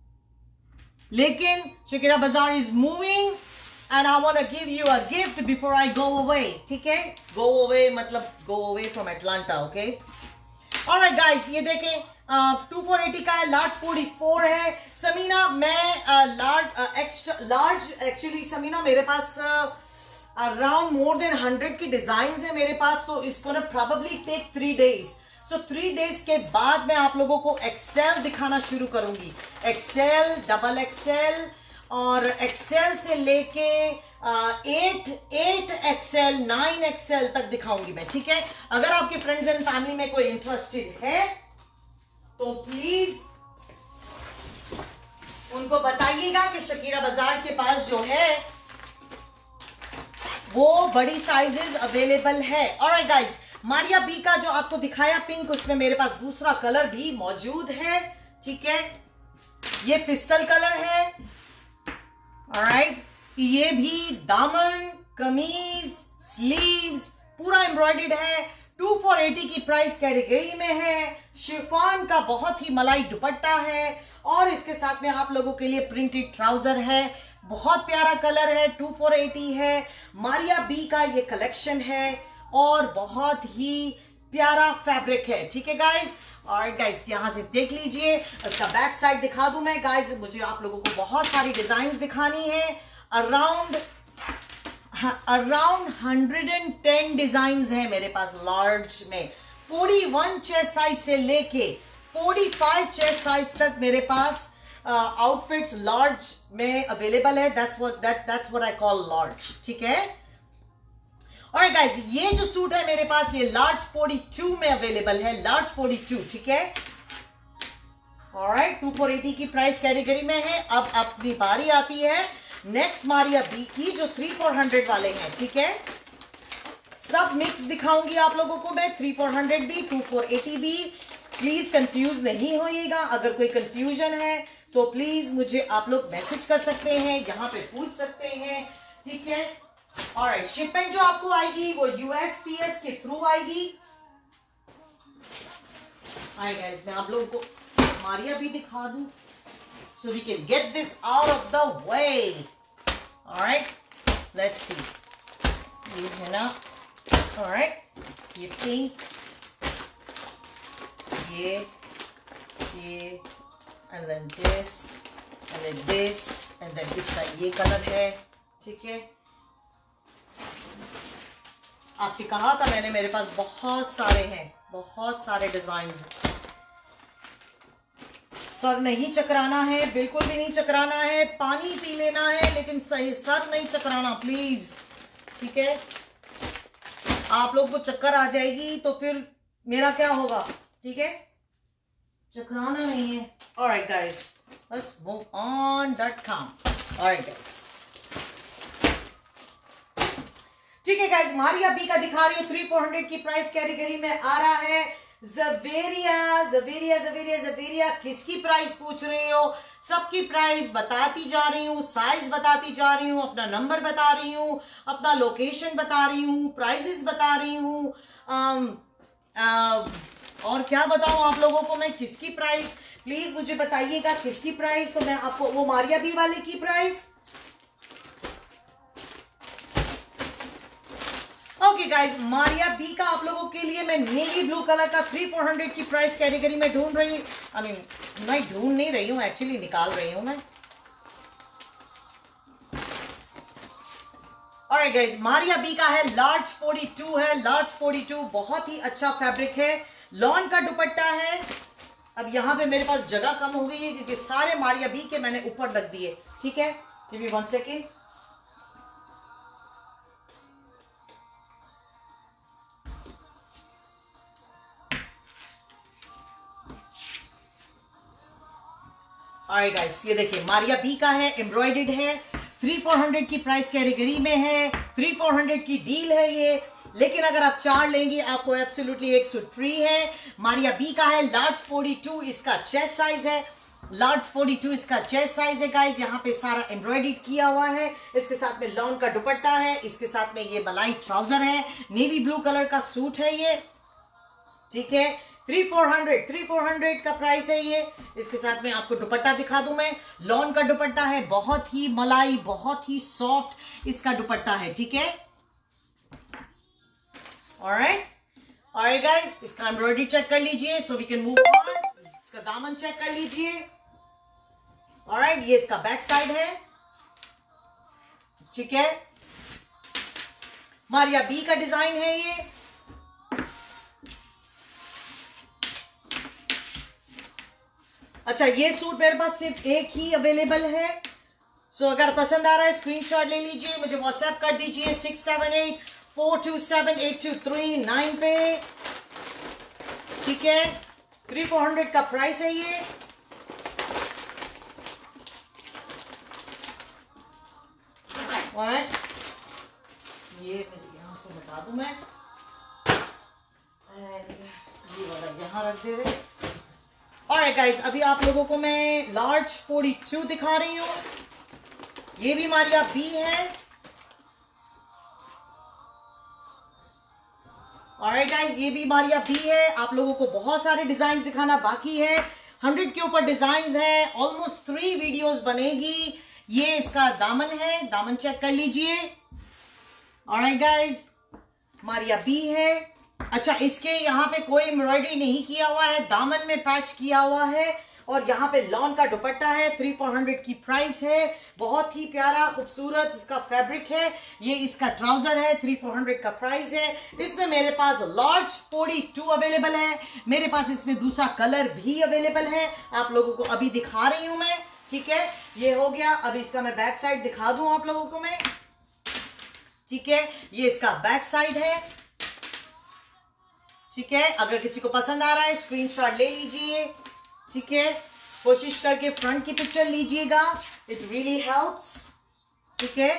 लेकिन Shakira Bazaar is moving and I want to give you a gift before I go away, ठीक है। go away मतलब go away from Atlanta, okay? Alright guys, ये देखें टू फोर एटी का है, लार्ज फोर्टी फोर है। समीना मैं large extra large actually Samina मेरे पास अराउंड मोर देन हंड्रेड की डिजाइन है मेरे पास, तो इसको ना probably take three days. So three days के बाद मैं आप लोगों को एक्सेल दिखाना शुरू करूंगी, एक्सेल, डबल एक्सेल और एक्सेल से लेके eight eight XL nine XL तक दिखाऊंगी मैं, ठीक है। अगर आपके फ्रेंड्स एंड फैमिली में कोई इंटरेस्टेड है तो प्लीज उनको बताइएगा कि शकीरा बाजार के पास जो है वो बड़ी साइजेस अवेलेबल है। ऑलराइट गाइस, मारिया बी का जो आपको दिखाया पिंक, उसमें मेरे पास दूसरा कलर भी मौजूद है, ठीक है। ये पिस्टल कलर है, ऑलराइट। ये भी दामन, कमीज, स्लीव्स पूरा एम्ब्रॉयडर्ड है। टू फोर एटी की प्राइस कैटेगरी में है। शिफॉन का बहुत ही मलाई दुपट्टा है और इसके साथ में आप लोगों के लिए प्रिंटेड ट्राउजर है। बहुत प्यारा कलर है, टू फोर एटी है। मारिया बी का ये कलेक्शन है और बहुत ही प्यारा फैब्रिक है, ठीक है गाइज। और गाइज यहां से देख लीजिए, इसका बैक साइड दिखा दूं मैं गाइज। मुझे आप लोगों को बहुत सारी डिजाइन दिखानी है। Around around hundred and ten design है मेरे पास लार्ज में। फोर्टी वन चेस्ट साइज से लेके फोर्टी फाइव चेस्ट साइज तक मेरे पास आउटफिट्स uh, लार्ज में अवेलेबल है। That's what that that's what I call large, ठीक है। और गाइस ये जो सूट है मेरे पास, ये लार्ज फोर्टी टू में अवेलेबल है, लार्ज फोर्टी टू, ठीक है। ऑलराइट, टू फोर एटी की प्राइस कैटेगरी में है। अब अपनी बारी आती है नेक्स्ट मारिया बी की, जो थ्री फोर हंड्रेड वाले हैं, ठीक है। सब मिक्स दिखाऊंगी आप लोगों को मैं, थ्री फोर हंड्रेड भी, टू फोर एटी भी। प्लीज कंफ्यूज नहीं होइएगा। अगर कोई कंफ्यूजन है तो प्लीज मुझे आप लोग मैसेज कर सकते हैं, यहाँ पे पूछ सकते हैं, ठीक है। ऑलराइट, शिपमेंट जो आपको आएगी वो यूएसपीएस के थ्रू आएगी। हाय गाइस, मैं आप लोगों को मारिया भी दिखा दूं so we can get this out of the way. Alright, let's see. ये है ना, alright, ये पिंक, ये ये and then this and then this and then इसका ये कलर है, ठीक है। आपसे कहा था मैंने, मेरे पास बहुत सारे हैं, बहुत सारे डिजाइन्स। सर नहीं चकराना है, बिल्कुल भी नहीं चकराना है। पानी पी लेना है लेकिन सही सर नहीं चकराना प्लीज, ठीक है। आप लोग को चक्कर आ जाएगी तो फिर मेरा क्या होगा, ठीक है। चकराना नहीं है। Alright guys, let's move on dot com. Alright guys, ठीक है गाइस, मारिया बी का दिखा रही हूँ, थ्री फोर हंड्रेड की प्राइस कैटेगरी में आ रहा है। ज़वेरिया ज़वेरिया ज़वेरिया ज़वेरिया किसकी प्राइस पूछ रहे हो? सबकी प्राइस बताती जा रही हूँ, साइज बताती जा रही हूँ, अपना नंबर बता रही हूँ, अपना लोकेशन बता रही हूँ, प्राइसेस बता रही हूँ, और क्या बताऊँ आप लोगों को मैं किसकी प्राइस। प्लीज मुझे बताइएगा किसकी प्राइस, तो मैं आपको वो मारिया बी वाले की price. Okay guys, Maria B का आप लोगों के लिए मैं नेवी ब्लू कलर का थ्री फोर हंड्रेड की प्राइस कैटेगरी में ढूंढ रही हूँ। आई मीन मैं ढूंढ नहीं रही हूँ, एक्चुअली निकाल रही हूँ मैं। ऑलराइट गाइज, मारिया बी का है, लार्ज फोर्टी टू है, लार्ज फोर्टी टू, बहुत ही अच्छा फैब्रिक है, लॉन का दुपट्टा है। अब यहाँ पे मेरे पास जगह कम हो गई है क्योंकि सारे मारिया बी के मैंने ऊपर रख दिए, ठीक है। Give me one second. Alright guys, ये देखिए मारिया बी का है, एम्ब्रॉयडर्ड है, थ्री फोर हंड्रेड की प्राइस कैटेगरी में है, थ्री फोर हंड्रेड की डील है ये। लेकिन अगर आप चार लेंगे आपको एब्सोल्युटली एक सूट फ्री है। मारिया बी का है, लार्ज फोर्टी टू इसका चेस्ट साइज है, लार्ज फोर्टी टू इसका चेस्ट साइज है गाइस। यहाँ पे सारा एम्ब्रॉयडर्ड किया हुआ है, इसके साथ में लॉन का दुपट्टा है, इसके साथ में ये मलाई ट्राउजर है, नेवी ब्लू कलर का सूट है ये, ठीक है। Three four hundred three four hundred का प्राइस है ये। इसके साथ में आपको दुपट्टा दिखा दूं मैं, लॉन का दुपट्टा है, बहुत ही मलाई, बहुत ही सॉफ्ट इसका दुपट्टा है, ठीक है। ऑलराइट ऑलराइट गाइस, इसका एम्ब्रॉयडरी चेक कर लीजिए so we can move on. इसका दामन चेक कर लीजिए। ऑलराइट, ये इसका बैक साइड है, ठीक है। मारिया बी का डिजाइन है ये। अच्छा, ये सूट मेरे पास सिर्फ एक ही अवेलेबल है, सो अगर पसंद आ रहा है स्क्रीनशॉट ले लीजिए, मुझे व्हाट्सएप कर दीजिए six seven eight four two seven eight two three nine पे, ठीक है। थ्री फोर हंड्रेड का प्राइस है ये। ऑलराइट, ये यहां से बता दूं मैं। यहाँ रख दे रहे। ऑलराइट गाइस, अभी आप लोगों को मैं लार्ज बयालीस दिखा रही हूँ। ये भी मारिया बी है। ऑलराइट गाइस, ये भी मारिया बी है। आप लोगों को बहुत सारे डिजाइन दिखाना बाकी है। हंड्रेड के ऊपर डिजाइन है। ऑलमोस्ट थ्री वीडियोस बनेगी। ये इसका दामन है, दामन चेक कर लीजिए। ऑलराइट गाइस, मारिया बी है। अच्छा, इसके यहाँ पे कोई एम्ब्रॉयडरी नहीं किया हुआ है, दामन में पैच किया हुआ है और यहाँ पे लॉन का दुपट्टा है। थ्री फोर हंड्रेड की प्राइस है। बहुत ही प्यारा खूबसूरत इसका फैब्रिक है। ये इसका ट्राउजर है। थ्री फोर हंड्रेड का प्राइस है। इसमें मेरे पास लार्ज बयालीस अवेलेबल है। मेरे पास इसमें दूसरा कलर भी अवेलेबल है। आप लोगों को अभी दिखा रही हूं मैं। ठीक है, ये हो गया। अब इसका मैं बैक साइड दिखा दूं आप लोगों को मैं। ठीक है, ये इसका बैक साइड है। ठीक है, अगर किसी को पसंद आ रहा है स्क्रीनशॉट ले लीजिए। ठीक है, कोशिश करके फ्रंट की पिक्चर लीजिएगा, इट रियली हेल्प्स। ठीक है,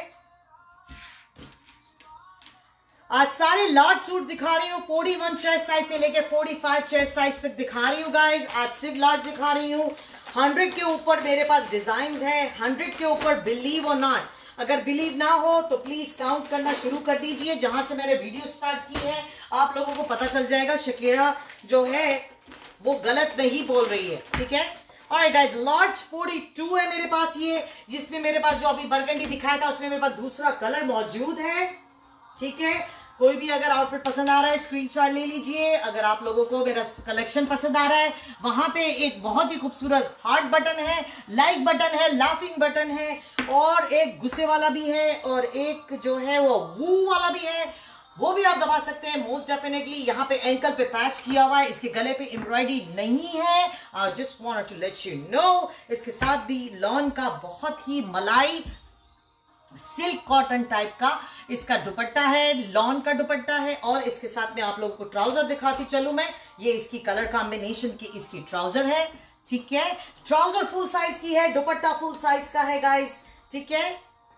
आज सारे लार्ज सूट दिखा रही हूँ। इकतालीस चेस्ट साइज से लेके पैंतालीस चेस्ट साइज तक दिखा रही हूँ गाइस। आज सिर्फ लार्ज दिखा रही हूँ। हंड्रेड के ऊपर मेरे पास डिजाइन है। हंड्रेड के ऊपर बिलीव और नॉट, अगर बिलीव ना हो तो प्लीज काउंट करना शुरू कर दीजिए। जहां से मैंने वीडियो स्टार्ट की है आप लोगों को पता चल जाएगा शकीरा जो है वो गलत नहीं बोल रही है। ठीक है, ऑलराइट गाइस, लार्ज बयालीस है मेरे पास ये, जिसमें मेरे पास जो अभी बरगंडी दिखाया था उसमें मेरे पास दूसरा कलर मौजूद है। ठीक है, कोई भी अगर आउटफिट पसंद आ रहा है स्क्रीनशॉट ले लीजिए। अगर आप लोगों को मेरा कलेक्शन पसंद आ रहा है, वहां पे एक बहुत ही खूबसूरत हार्ट बटन है, लाइक बटन है, लाफिंग बटन है और एक गुस्से वाला भी है और एक जो है वो वू वाला भी है, वो भी आप दबा सकते हैं मोस्ट डेफिनेटली। यहाँ पे एंकल पे पैच किया हुआ है, इसके गले पे एम्ब्रॉयडरी नहीं है। I just wanted to let you know. इसके साथ भी लॉन का बहुत ही मलाई सिल्क कॉटन टाइप का इसका दुपट्टा है, लॉन का दुपट्टा है और इसके साथ में आप लोगों को ट्राउजर दिखाती चलूं मैं। ये इसकी कलर कॉम्बिनेशन की इसकी ट्राउजर है। ठीक है, ट्राउजर फुल साइज की है, दुपट्टा फुल साइज का है गाइस। ठीक है,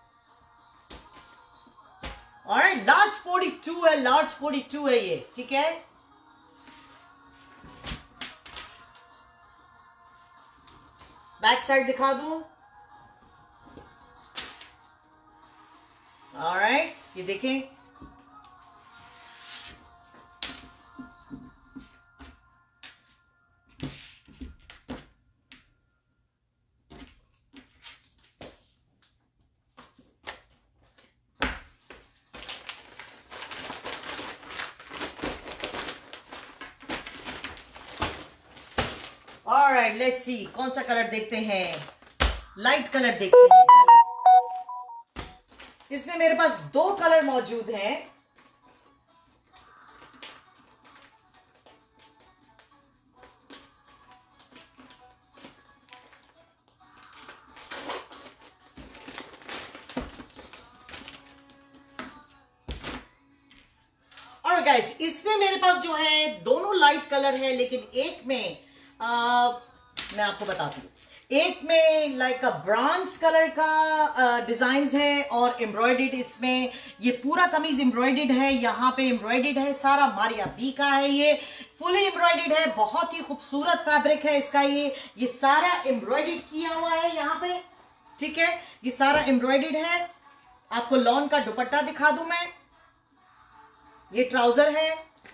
ऑलराइट, लार्ज बयालीस है, लार्ज बयालीस है ये। ठीक है, बैक साइड दिखा दूं। ऑलराइट, ये देखें, ऑलराइट, लेट्स सी कौन सा कलर देखते हैं। लाइट कलर देखते हैं। चलिए, इसमें मेरे पास दो कलर मौजूद हैं। और गाइस, इसमें मेरे पास जो है दोनों लाइट कलर है, लेकिन एक में आ, मैं आपको बताती हूँ, एक में लाइक अ ब्रॉन्ज कलर का डिजाइन है और एम्ब्रॉयडर्ड इसमें ये पूरा कमीज एम्ब्रॉयडर्ड है। यहाँ पे एम्ब्रॉयडर्ड है, सारा मारिया बी का है, ये फुली एम्ब्रॉयडर्ड है। बहुत ही खूबसूरत फैब्रिक है इसका। ये ये सारा एम्ब्रॉयडर्ड किया हुआ है यहाँ पे। ठीक है, ये सारा एम्ब्रॉयडर्ड है। आपको लॉन का दुपट्टा दिखा दूं मैं। ये ट्राउजर है,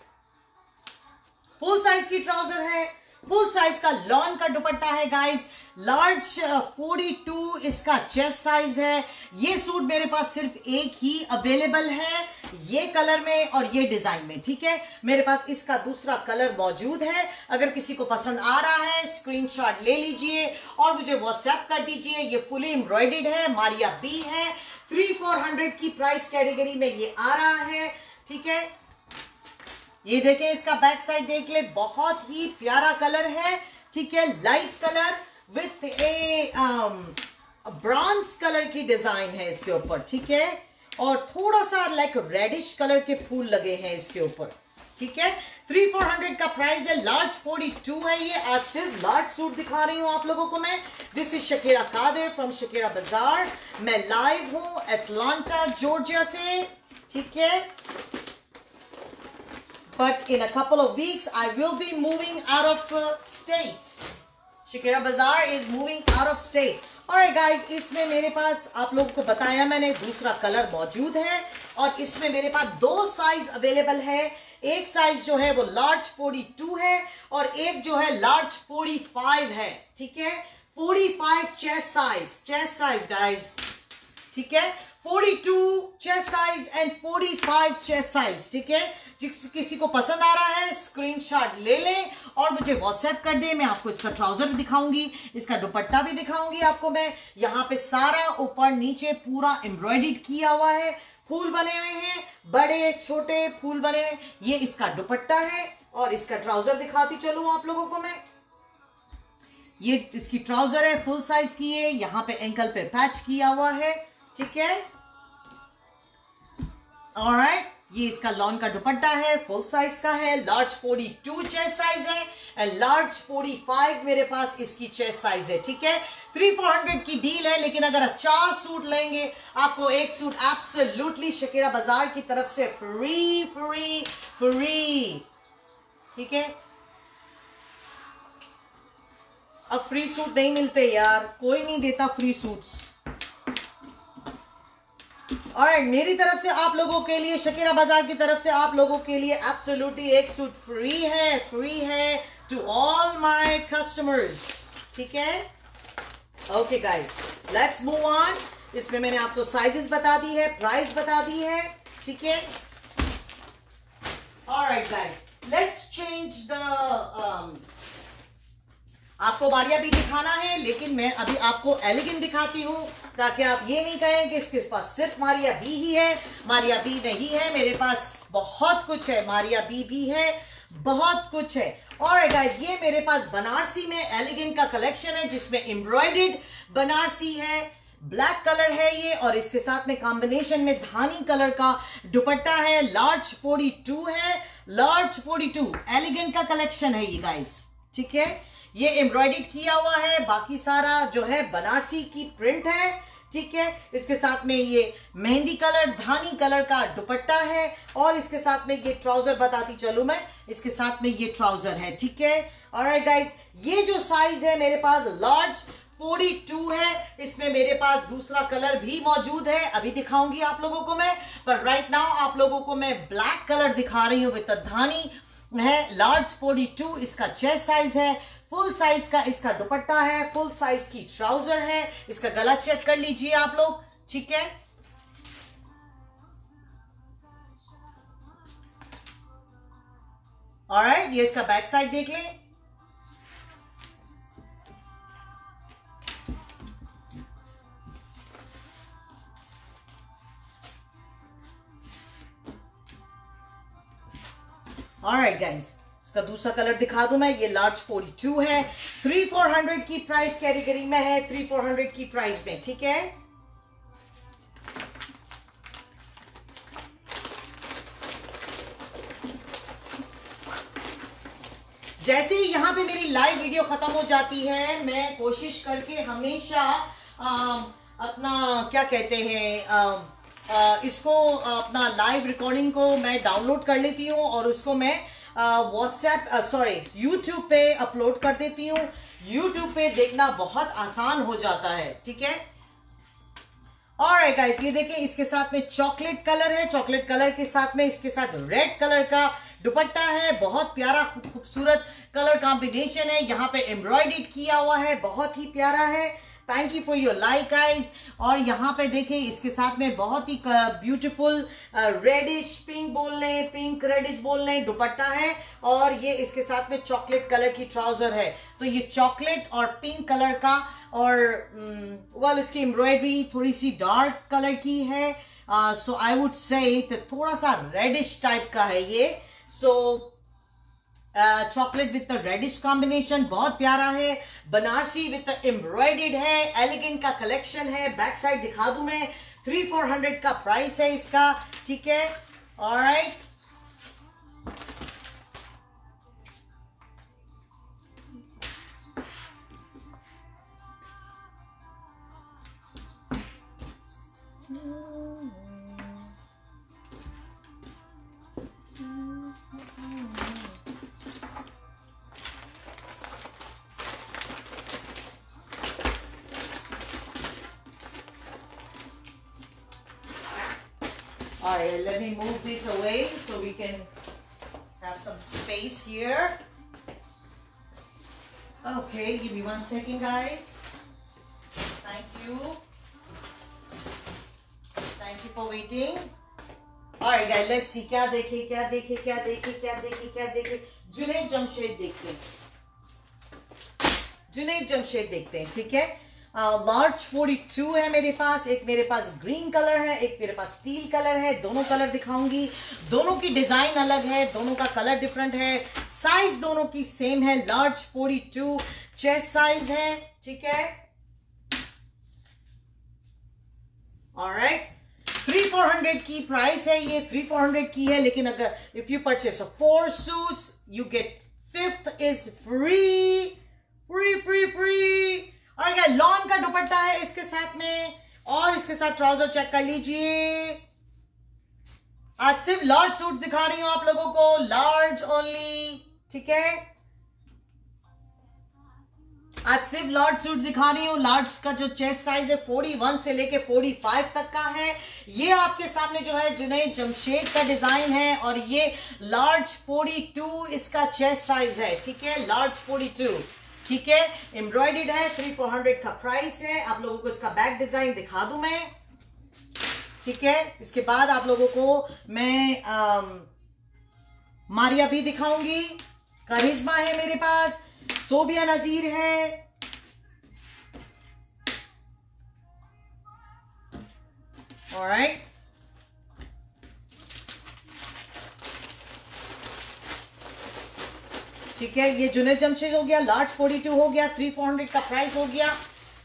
फुल साइज की ट्राउजर है, फुल साइज का लॉन का दुपट्टा है गाइस। लार्ज बयालीस इसका चेस्ट साइज है। ये सूट मेरे पास सिर्फ एक ही अवेलेबल है, ये कलर में और ये डिजाइन में। ठीक है, मेरे पास इसका दूसरा कलर मौजूद है। अगर किसी को पसंद आ रहा है स्क्रीनशॉट ले लीजिए और मुझे व्हाट्सएप कर दीजिए। ये फुली एम्ब्रॉयडर्ड है, मारिया बी है। थ्री फोर हंड्रेड की प्राइस कैटेगरी में ये आ रहा है। ठीक है, ये देखें, इसका बैक साइड देख ले, बहुत ही प्यारा कलर है। ठीक है, light colour with a bronze colour की डिजाइन है इसके ऊपर। ठीक है, और थोड़ा सा लाइक रेडिश कलर के फूल लगे हैं इसके ऊपर। ठीक है, थ्री फोर हंड्रेड का प्राइस है। लार्ज बयालीस है ये। आज सिर्फ लार्ज सूट दिखा रही हूं आप लोगों को मैं। This is Shakira Qadir from Shakira Bazaar. मैं लाइव हूं एटलांटा जॉर्जिया से। ठीक है, but in a couple of weeks I will be moving out of uh, state. Shakira Bazaar is moving out of state. Alright guys, इसमें मेरे पास आप लोगों को बताया मैंने दूसरा कलर मौजूद है और इसमें मेरे पास दो साइज अवेलेबल है. एक साइज जो है वो लार्ज बयालीस है और एक जो है लार्ज पैंतालीस है. ठीक है, पैंतालीस chest size, chest size guys. ठीक है, बयालीस चेस्ट साइज एंड पैंतालीस चेस्ट साइज. ठीक है, जिस किसी को पसंद आ रहा है स्क्रीनशॉट ले लें और मुझे व्हाट्सएप कर दे. मैं आपको इसका ट्राउजर भी दिखाऊंगी, इसका दुपट्टा भी दिखाऊंगी आपको मैं. यहाँ पे सारा ऊपर नीचे पूरा एम्ब्रॉयडर्ड किया हुआ है, फूल बने हुए हैं, बड़े छोटे फूल बने हुए. ये इसका दुपट्टा है और इसका ट्राउजर दिखाती चलूं आप लोगों को मैं. ये इसकी ट्राउजर है, फुल साइज की है, यहाँ पे एंकल पे पैच किया हुआ है. ठीक है, ऑलराइट. ये इसका लॉन का दुपट्टा है, फुल साइज का है, लार्ज बयालीस चेस्ट साइज है एंड लार्ज पैंतालीस मेरे पास इसकी चेस्ट साइज है. ठीक है, थ्री फोर हंड्रेड की डील है, लेकिन अगर आप चार सूट लेंगे आपको एक सूट एब्सोल्युटली शकीरा बाजार की तरफ से फ्री फ्री फ्री. ठीक है, अब फ्री सूट नहीं मिलते यार, कोई नहीं देता फ्री सूट्स. और मेरी तरफ से आप लोगों के लिए, शकीरा बाजार की तरफ से आप लोगों के लिए एब्सोल्युटली एक सूट फ्री है, फ्री है टू ऑल माय कस्टमर्स. ठीक है, okay guys, let's move on. इसमें मैंने आपको साइजेस बता दी है, प्राइस बता दी है. ठीक है, alright guys, let's change the. आपको मारिया बी दिखाना है, लेकिन मैं अभी आपको एलिगेंट दिखाती हूं ताकि आप ये नहीं कहें कि इसके पास सिर्फ मारिया बी ही है. मारिया बी नहीं है, मेरे पास बहुत कुछ है. मारिया बी भी है, बहुत कुछ है. और गाइस, ये मेरे पास बनारसी में एलिगेंट का कलेक्शन है जिसमें एम्ब्रॉयडर्ड बनारसी है, ब्लैक कलर है ये, और इसके साथ में कॉम्बिनेशन में धानी कलर का दुपट्टा है. लार्ज बयालीस है, लार्ज बयालीस एलिगेंट का कलेक्शन है ये गाइस. ठीक है, ये एम्ब्रॉयडर्ड किया हुआ है, बाकी सारा जो है बनारसी की प्रिंट है. ठीक है, इसके साथ में ये मेहंदी कलर, धानी कलर का दुपट्टा है और इसके साथ में ये ट्राउजर बताती चलूं मैं. इसके साथ में ये ट्राउजर है. ठीक है, ऑलराइट गाइस, ये जो साइज है मेरे पास लार्ज बयालीस है. इसमें मेरे पास दूसरा कलर भी मौजूद है, अभी दिखाऊंगी आप लोगों को मैं, पर राइट नाउ आप लोगों को मैं ब्लैक कलर दिखा रही हूं विद धानी है. लार्ज बयालीस इसका चेस्ट साइज है, फुल साइज का इसका दुपट्टा है, फुल साइज की ट्राउजर है. इसका गला चेक कर लीजिए आप लोग. ठीक है, ऑलराइट, ये इसका बैक साइड देख लें. ऑलराइट गाइस, इसका दूसरा कलर दिखा दूं मैं. ये लार्ज बयालीस है, थ्री फोर हंड्रेड की प्राइस कैटेगरी में है, थ्री फोर हंड्रेड की प्राइस में. ठीक है, जैसे ही यहां पे मेरी लाइव वीडियो खत्म हो जाती है, मैं कोशिश करके हमेशा आ, अपना क्या कहते हैं आ, आ, इसको अपना लाइव रिकॉर्डिंग को मैं डाउनलोड कर लेती हूँ और उसको मैं व्हाट्सएप सॉरी यूट्यूब पे अपलोड कर देती हूँ. यूट्यूब पे देखना बहुत आसान हो जाता है. ठीक है, ऑलराइट गाइस, ये देखें, इसके साथ में चॉकलेट कलर है, चॉकलेट कलर के साथ में इसके साथ रेड कलर का दुपट्टा है. बहुत प्यारा खूबसूरत कलर कॉम्बिनेशन है, यहाँ पे एम्ब्रॉयडर्ड किया हुआ है, बहुत ही प्यारा है. Thank you for your like guys. और यहाँ पे देखें, इसके साथ में बहुत ही ब्यूटीफुल रेडिश पिंक बोल लें, पिंक रेडिश बोल लें, दुपट्टा है और ये इसके साथ में चॉकलेट कलर की ट्राउजर है. तो ये चॉकलेट और पिंक कलर का और वेल इसकी एम्ब्रॉयडरी थोड़ी सी डार्क कलर की है. सो आई वुड से थोड़ा सा रेडिश टाइप का है ये. So chocolate with the reddish combination बहुत प्यारा है. बनारसी विथ एम्ब्रॉयडर्ड है, एलिगेंट का कलेक्शन है. बैक साइड दिखा दूं मैं, थ्री फोर हंड्रेड का प्राइस है इसका. ठीक है, alright. All right, let me move this away so we can have some space here. Okay, give me one second, guys. Thank you. Thank you for waiting. All right, guys, let's see. क्या देखे, क्या देखे, क्या देखे, क्या देखे, क्या देखे. जुनैद जमशेद देखते हैं. जुनैद जमशेद देखते हैं, ठीक है. लार्ज फोर्टी टू है मेरे पास. एक मेरे पास ग्रीन कलर है, एक मेरे पास स्टील कलर है. दोनों कलर दिखाऊंगी. दोनों की डिजाइन अलग है, दोनों का कलर डिफरेंट है. साइज दोनों की सेम है. Large forty two chest size है, ठीक है. ऑलराइट, थ्री फोर हंड्रेड की प्राइस है ये. थ्री फोर हंड्रेड की है, लेकिन अगर if you purchase four suits you get fifth is free free free free. और क्या लॉन का दुपट्टा है इसके साथ में, और इसके साथ ट्राउजर चेक कर लीजिए. आज सिर्फ लार्ज सूट्स दिखा रही हूं आप लोगों को, लार्ज ओनली, ठीक है. आज सिर्फ लार्ज सूट दिखा रही हूँ. लार्ज का जो चेस्ट साइज है फोर्टी वन से लेके फोर्टी फाइव तक का है. ये आपके सामने जो है जुनैद जमशेद का डिजाइन है, और ये लार्ज फोर्टी टू इसका चेस्ट साइज है, ठीक है. लार्ज फोर्टी टू, ठीक है. एम्ब्रॉयडर्ड है. थ्री फोर हंड्रेड का प्राइस है. आप लोगों को इसका बैक डिजाइन दिखा दूं मैं, ठीक है. इसके बाद आप लोगों को मैं आम, मारिया भी दिखाऊंगी. करिश्मा है मेरे पास. सोबिया नजीर है. ऑलराइट, ठीक है. ये जुनैद जमशेद हो गया. लार्ज फोर्टी टू हो गया. थ्री फोर हंड्रेड का प्राइस हो गया.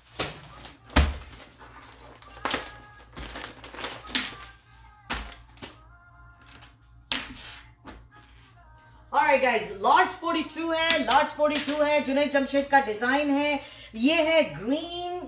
Alright guys, large forty two है. लार्ज फोर्टी टू है. जुनैद जमशेद का डिजाइन है. ये है ग्रीन.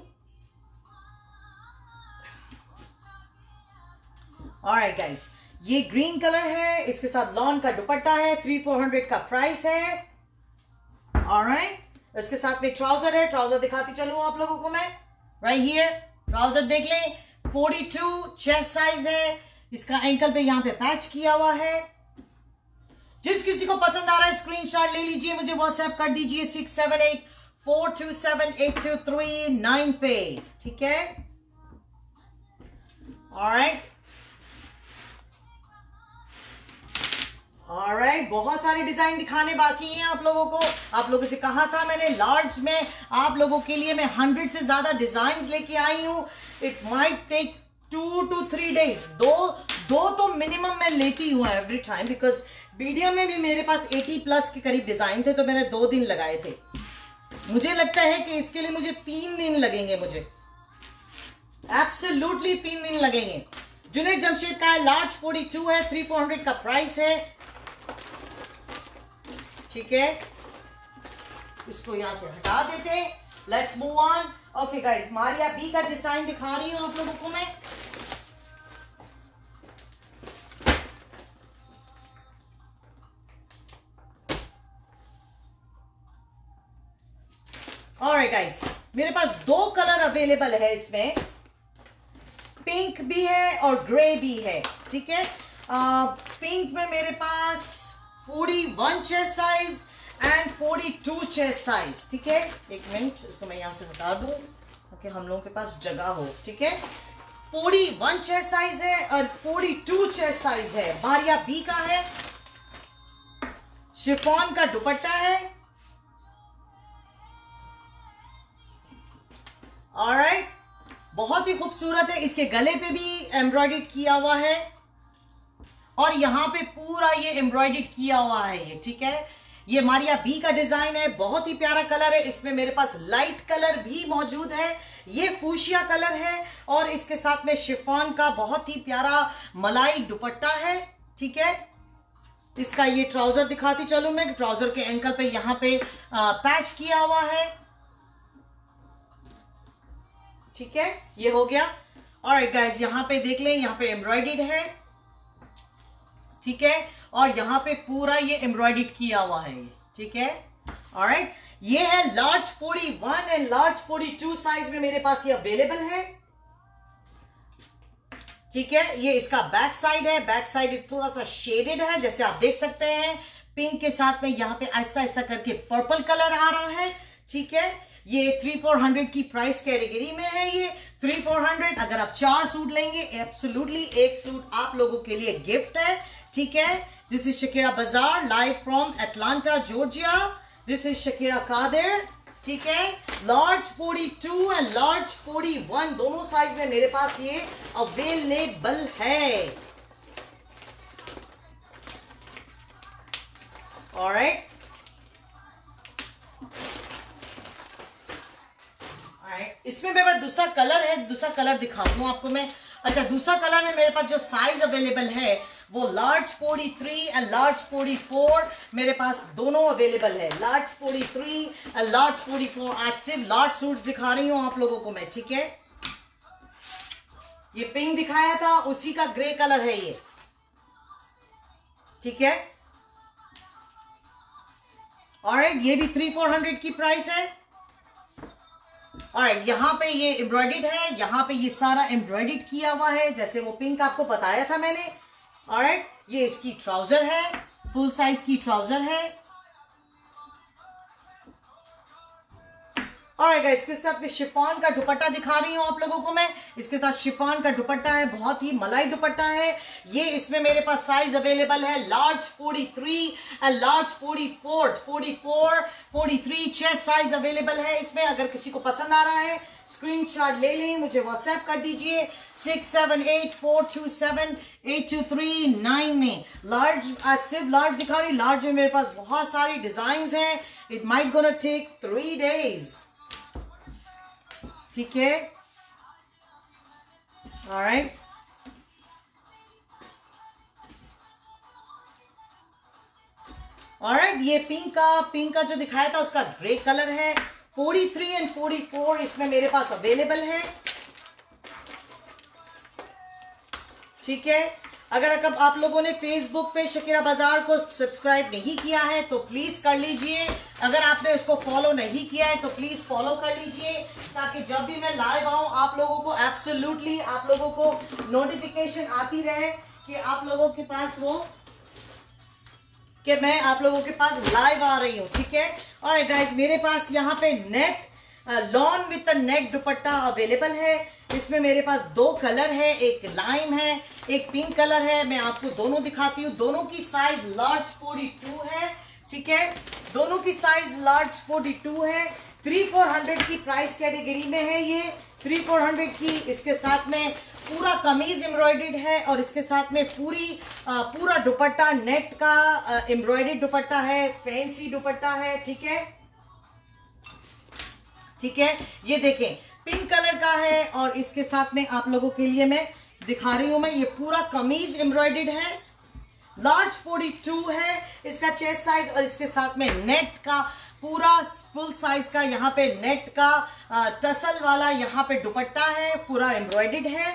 ऑलराइट गाइस, ये ग्रीन कलर है. इसके साथ लॉन का दुपट्टा है. थ्री फोर हंड्रेड का प्राइस है. ऑलराइट, इसके साथ में ट्राउजर है. ट्राउजर दिखाती चलूं आप लोगों को मैं. राइट हियर ट्राउजर देख लें. फोर्टी टू चेस्ट साइज है. इसका एंकल पे यहां पे पैच किया हुआ है. जिस किसी को पसंद आ रहा है स्क्रीनशॉट ले लीजिए, मुझे व्हाट्सएप कर दीजिए six seven eight four two seven eight two three nine पे, ठीक है. ऑलराइट ऑलराइट, बहुत सारे डिजाइन दिखाने बाकी हैं आप लोगों को. आप लोगों से कहा था मैंने, लार्ज में आप लोगों के लिए मैं हंड्रेड से ज्यादा डिजाइन लेके आई हूं. It might take two to three days. दो दो तो मिनिमम मैं लेती हूँ एवरी टाइम, बिकॉज मीडियम में भी मेरे पास अस्सी प्लस के करीब डिजाइन थे, तो मैंने दो दिन लगाए थे. मुझे लगता है कि इसके लिए मुझे तीन दिन लगेंगे. मुझे एब्सोल्युटली तीन दिन लगेंगे. जुनैद जमशेद का है. लार्ज फोर्टी टू है. थ्री फोर हंड्रेड का प्राइस है, ठीक है. इसको यहां से हटा देते. Let's move on. Okay guys, Maria B का डिजाइन दिखा रही हूं आप लोगों को मैं. ऑलराइट गाइस, मेरे पास दो कलर अवेलेबल है इसमें. पिंक भी है और ग्रे भी है, ठीक है. पिंक में मेरे पास forty one chest size and forty two chest size, ठीक है. एक मिनट, इसको मैं यहां से हटा दूं ताकि हम लोगों के पास जगह हो, ठीक है. फोर्टी वन चेस्ट साइज है और फोर्टी टू चेस्ट साइज है. मारिया बी का है. शिफॉन का दुपट्टा है. ऑलराइट, बहुत ही खूबसूरत है. इसके गले पे भी एम्ब्रॉयडर्ड किया हुआ है, और यहां पे पूरा ये एम्ब्रॉयडर्ड किया हुआ है ये, ठीक है. ये मारिया बी का डिजाइन है. बहुत ही प्यारा कलर है. इसमें मेरे पास लाइट कलर भी मौजूद है. ये फूशिया कलर है, और इसके साथ में शिफॉन का बहुत ही प्यारा मलाई दुपट्टा है, ठीक है. इसका ये ट्राउजर दिखाती चलूं मैं. ट्राउजर के एंकल पे यहां पे आ, पैच किया हुआ है, ठीक है. ये हो गया. ऑलराइट गाइस, यहां पे देख लें, यहां पे एम्ब्रॉयडर्ड है, ठीक है. और यहां पे पूरा ये एम्ब्रॉयडर्ड किया हुआ है ये, ठीक है. ऑलराइट, ये है large forty one and large forty two size में मेरे पास ये अवेलेबल है. ठीक है, ये इसका बैक साइड है। बैक साइड थोड़ा सा शेडेड है, जैसे आप देख सकते हैं। पिंक के साथ में यहाँ पे ऐसा ऐसा करके पर्पल कलर आ रहा है। ठीक है, ये थ्री फोर हंड्रेड की प्राइस कैटेगरी में है। ये थ्री फोर हंड्रेड। अगर आप चार सूट लेंगे, एब्सोल्युटली एक सूट आप लोगों के लिए गिफ्ट है। ठीक है, this is Shakira Bazaar live from Atlanta Georgia. This is Shakira Qadir. ठीक है, large forty two and large forty one दोनों साइज में मेरे पास ये अवेलेबल है। ऑलराइट, इसमें मेरे पास दूसरा कलर है, दूसरा कलर दिखा दूं आपको मैं। अच्छा, दूसरा कलर में मेरे पास जो साइज अवेलेबल है वो large forty three and large forty four मेरे पास दोनों अवेलेबल है। Large forty three and large forty four. आज सिर्फ लार्ज सूट्स दिखा रही हूं आप लोगों को मैं। ठीक है, ये पिंक दिखाया था, उसी का ग्रे कलर है ये। ठीक है, ऑलराइट, ये भी थ्री फोर हंड्रेड की प्राइस है। और यहां पे ये एम्ब्रॉयडर्ड है, यहां पे ये सारा एम्ब्रॉयडर्ड किया हुआ है, जैसे वो पिंक आपको बताया था मैंने। ऑलराइट, ये इसकी ट्राउजर है, फुल साइज की ट्राउजर है। ऑलराइट गाइस, इसके साथ में शिफॉन का दुपट्टा दिखा रही हूं आप लोगों को मैं। इसके साथ शिफॉन का दुपट्टा है, बहुत ही मलाई दुपट्टा है ये। इसमें मेरे पास साइज अवेलेबल है large forty three and large forty four. Forty four, forty three chest size available है इसमें। अगर किसी को पसंद आ रहा है स्क्रीनशॉट ले लें, मुझे व्हाट्सएप कर दीजिए six seven eight four two seven eight two three nine में। लार्ज, आज सिर्फ लार्ज दिखा रही। लार्ज में मेरे पास बहुत सारी डिजाइन हैं। It might gonna take three days. ठीक है, ऑलराइट, ऑलराइट, ये पिंक का पिंक का जो दिखाया था उसका ग्रे कलर है। Forty three and forty four इसमें मेरे पास अवेलेबल है। ठीक है, अगर अगर आप लोगों ने फेसबुक पे शकीरा बाजार को सब्सक्राइब नहीं किया है तो प्लीज कर लीजिए। अगर आपने इसको फॉलो नहीं किया है तो प्लीज फॉलो कर लीजिए, ताकि जब भी मैं लाइव आऊं आप लोगों को एब्सोल्युटली आप लोगों को नोटिफिकेशन आती रहे कि आप लोगों के पास वो कि मैं आप लोगों के पास लाइव आ रही हूं। ठीक है, और गाइस मेरे पास यहाँ पे net lawn with the net दुपट्टा अवेलेबल है। इसमें मेरे पास दो कलर है, एक लाइम है, एक पिंक कलर है। मैं आपको दोनों दिखाती हूँ। दोनों की साइज लार्ज फोर्टी टू है। ठीक है, दोनों की साइज लार्ज फोर्टी टू है। थ्री फोर हंड्रेड की प्राइस कैटेगरी में है ये, थ्री फोर हंड्रेड की। इसके साथ में पूरा कमीज एम्ब्रॉयडर्ड है और इसके साथ में पूरी आ, पूरा दुपट्टा नेट का एम्ब्रॉयडर्ड दुपट्टा है, फैंसी दुपट्टा है। ठीक है, ठीक है, ये देखें पिंक कलर का है और इसके साथ में आप लोगों के लिए मैं दिखा रही हूं मैं, ये पूरा कमीज एम्ब्रॉयडर्ड है। लार्ज फोर्टी टू है इसका चेस्ट साइज और इसके साथ में नेट का पूरा फुल साइज का यहाँ पे नेट का आ, टसल वाला यहाँ पे दुपट्टा है, पूरा एम्ब्रॉयडर्ड है।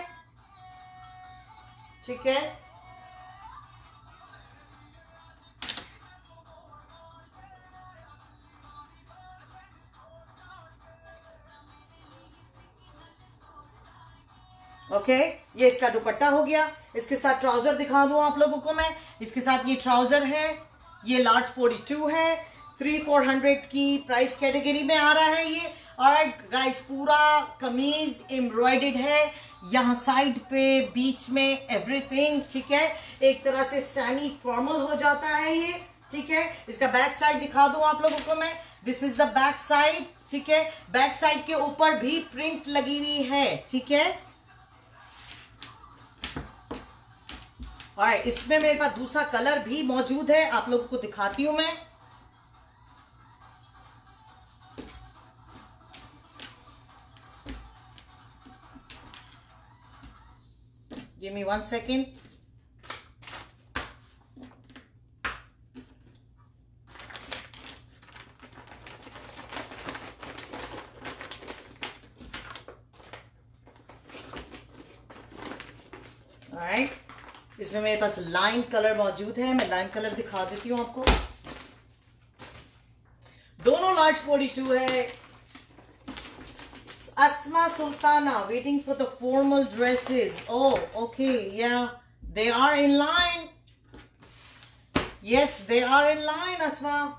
ठीक है, ओके okay, ये इसका दुपट्टा हो गया। इसके साथ ट्राउजर दिखा दूं आप लोगों को मैं। इसके साथ ये ट्राउजर है, ये लार्ज फोर्टी टू है, थ्री फोर हंड्रेड की प्राइस कैटेगरी में आ रहा है ये। और गाइस पूरा कमीज एम्ब्रॉयडर्ड है, यहाँ साइड पे बीच में एवरीथिंग। ठीक है, एक तरह से सेमी फॉर्मल हो जाता है ये। ठीक है, इसका बैक साइड दिखा दूं आप लोगों को मैं। This is the back side. ठीक है, बैक साइड के ऊपर भी प्रिंट लगी हुई है। ठीक है, और इसमें मेरे पास दूसरा कलर भी मौजूद है, आप लोगों को दिखाती हूं मैं। Give me one second. Alright, इसमें मेरे पास लाइम कलर मौजूद है, मैं लाइम कलर दिखा देती हूँ आपको। दोनों लार्ज फोर्टी टू है। Asma Sultana waiting for the formal dresses. Oh, okay, yeah, they are in line. Yes, they are in line, Asma.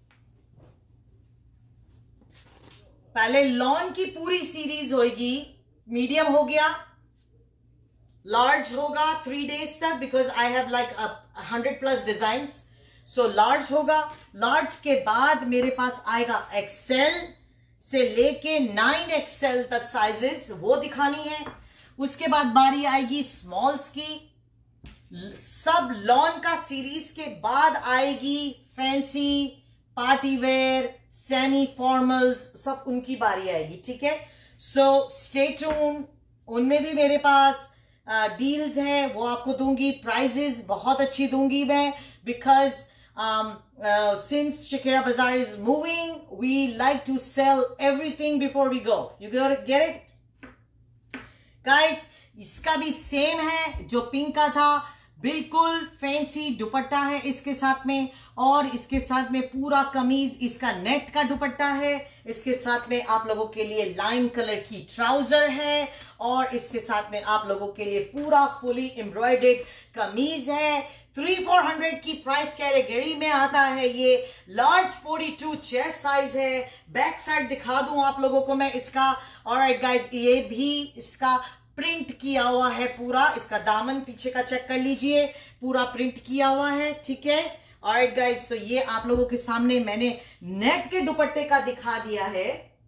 पहले लॉन की पूरी सीरीज होगी. मीडियम हो गया, लार्ज होगा थ्री डेज तक, because I have like hundred plus designs. So large होगा. Large के बाद मेरे पास आएगा एक्सेल से लेके नाइन एक्सेल तक साइजेस, वो दिखानी है. उसके बाद बारी आएगी स्मॉल्स की. सब लॉन का सीरीज के बाद आएगी fancy, party wear, semi formals, सब उनकी बारी आएगी. ठीक है, सो स्टे ट्यून. उनमें भी मेरे पास डील्स uh, हैं, वो आपको दूंगी. प्राइजेस बहुत अच्छी दूंगी मैं, because since Shakira Bazaar is moving, we like to sell everything before we go. You get it guys? इसका भी सेम है जो पिंक का था, बिल्कुल फैंसी दुपट्टा है इसके साथ में, और इसके साथ में पूरा कमीज इसका नेट का दुपट्टा है. इसके साथ में आप लोगों के लिए लाइम कलर की ट्राउजर है, और इसके साथ में आप लोगों के लिए पूरा फुली एम्ब्रॉयडर्ड कमीज है. थ्री फोर हंड्रेड की प्राइस कैटेगरी में आता है ये. Large forty two chest size है. बैक साइड दिखा दूं आप लोगों को मैं इसका. ऑलराइट गाइस, ये भी इसका प्रिंट किया हुआ है पूरा. इसका दामन पीछे का चेक कर लीजिए, पूरा प्रिंट किया हुआ है. ठीक है, ऑलराइट गाइस, तो ये आप लोगों के सामने मैंने नेट के दुपट्टे का दिखा दिया है.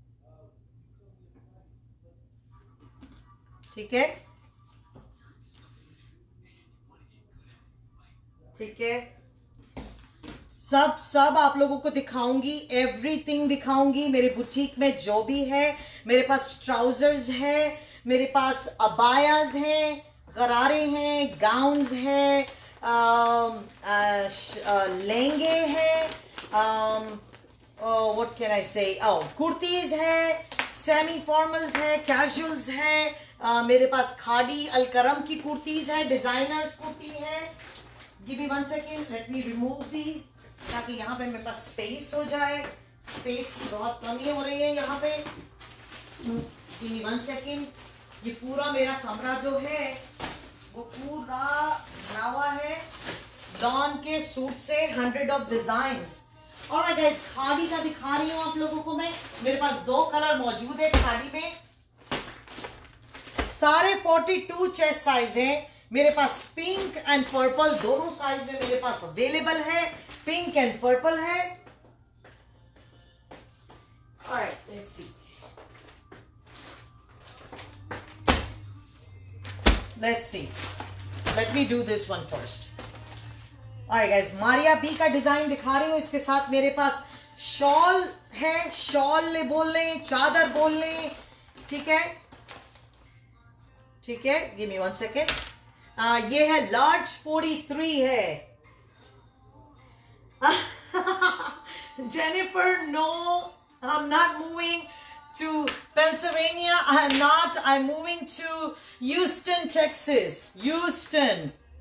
ठीक है, ठीक है, सब सब आप लोगों को दिखाऊंगी, एवरीथिंग दिखाऊंगी. मेरे बुटीक में जो भी है, मेरे पास ट्राउजर्स है, मेरे पास अबायाज हैं, गरारे हैं, गाउन्स हैं, लहंगे हैं, what can I say, kurtis है, सेमी फॉर्मल्स है, कैजुअल्स है. uh, मेरे पास खादी अलकरम की कुर्तीज है, डिजाइनर्स कुर्ती है. Give me one second, let me remove these, ताकि यहाँ पे मेरे पास स्पेस हो जाए. स्पेस की बहुत कमी हो रही है यहाँ पे. Give me one second. ये पूरा मेरा कमरा जो है वो पूरा भरा हुआ है लॉन के सूट से, हंड्रेड ऑफ डिजाइन्स. और गाइस, खादी का दिखा रही हूं आप लोगों को मैं. मेरे पास दो कलर मौजूद है खादी में. सारे फोर्टी टू चेस्ट साइज है मेरे पास. पिंक एंड पर्पल दोनों साइज में मेरे पास अवेलेबल है. पिंक एंड पर्पल है. Alright, let's see. Let's see. Let me do this one first. Alright guys, Maria B का डिजाइन दिखा रही हूँ. इसके साथ मेरे पास शॉल है, शॉल ले बोल लें, चादर बोल लें. ठीक है, ठीक है, गिव मी वन सेकेंड. ये है लार्ज फोर्टी थ्री है. Jennifer, no, I am not moving to Pennsylvania. I am not. I'm moving to Houston, Texas. Houston.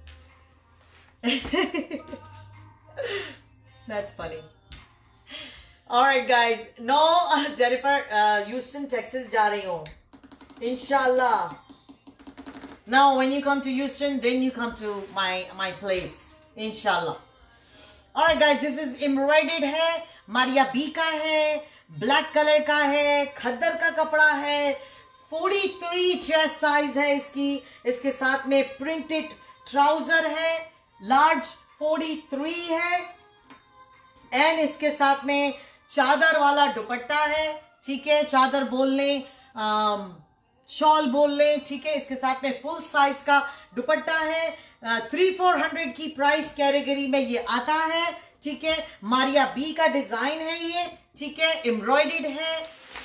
That's funny. All right, guys. No, uh, Jennifer, uh, Houston, Texas जा रही हूँ. Inshallah. Now, when you come to Houston, then you come to my my place. Inshallah. All right, guys. This is embroidered है. Maria B का है. Black colour का है, खद्दर का कपड़ा है. फोर्टी थ्री चेस्ट साइज है इसकी. इसके साथ में प्रिंटेड ट्राउजर है, लार्ज फोर्टी थ्री है. एंड इसके साथ में चादर वाला दुपट्टा है. ठीक है, चादर बोल लें, शॉल बोल लें. ठीक है, इसके साथ में फुल साइज का दुपट्टा है. थ्री फोर हंड्रेड की प्राइस कैटेगरी में ये आता है. ठीक है, मारिया बी का डिजाइन है ये. ठीक है, एम्ब्रॉयडर्ड है.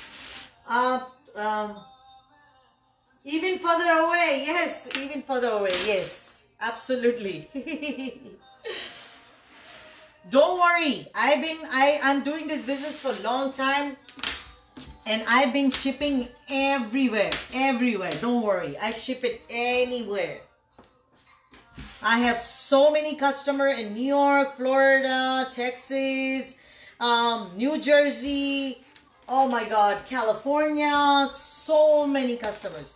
Even further away, yes, even further away, yes, absolutely. Don't worry, I've been I I'm doing this business for a long time, and I've been shipping everywhere, everywhere. Don't worry, I ship it anywhere. I have so many customers in New York, Florida, Texas, um, New Jersey, Oh my God, California, so many customers.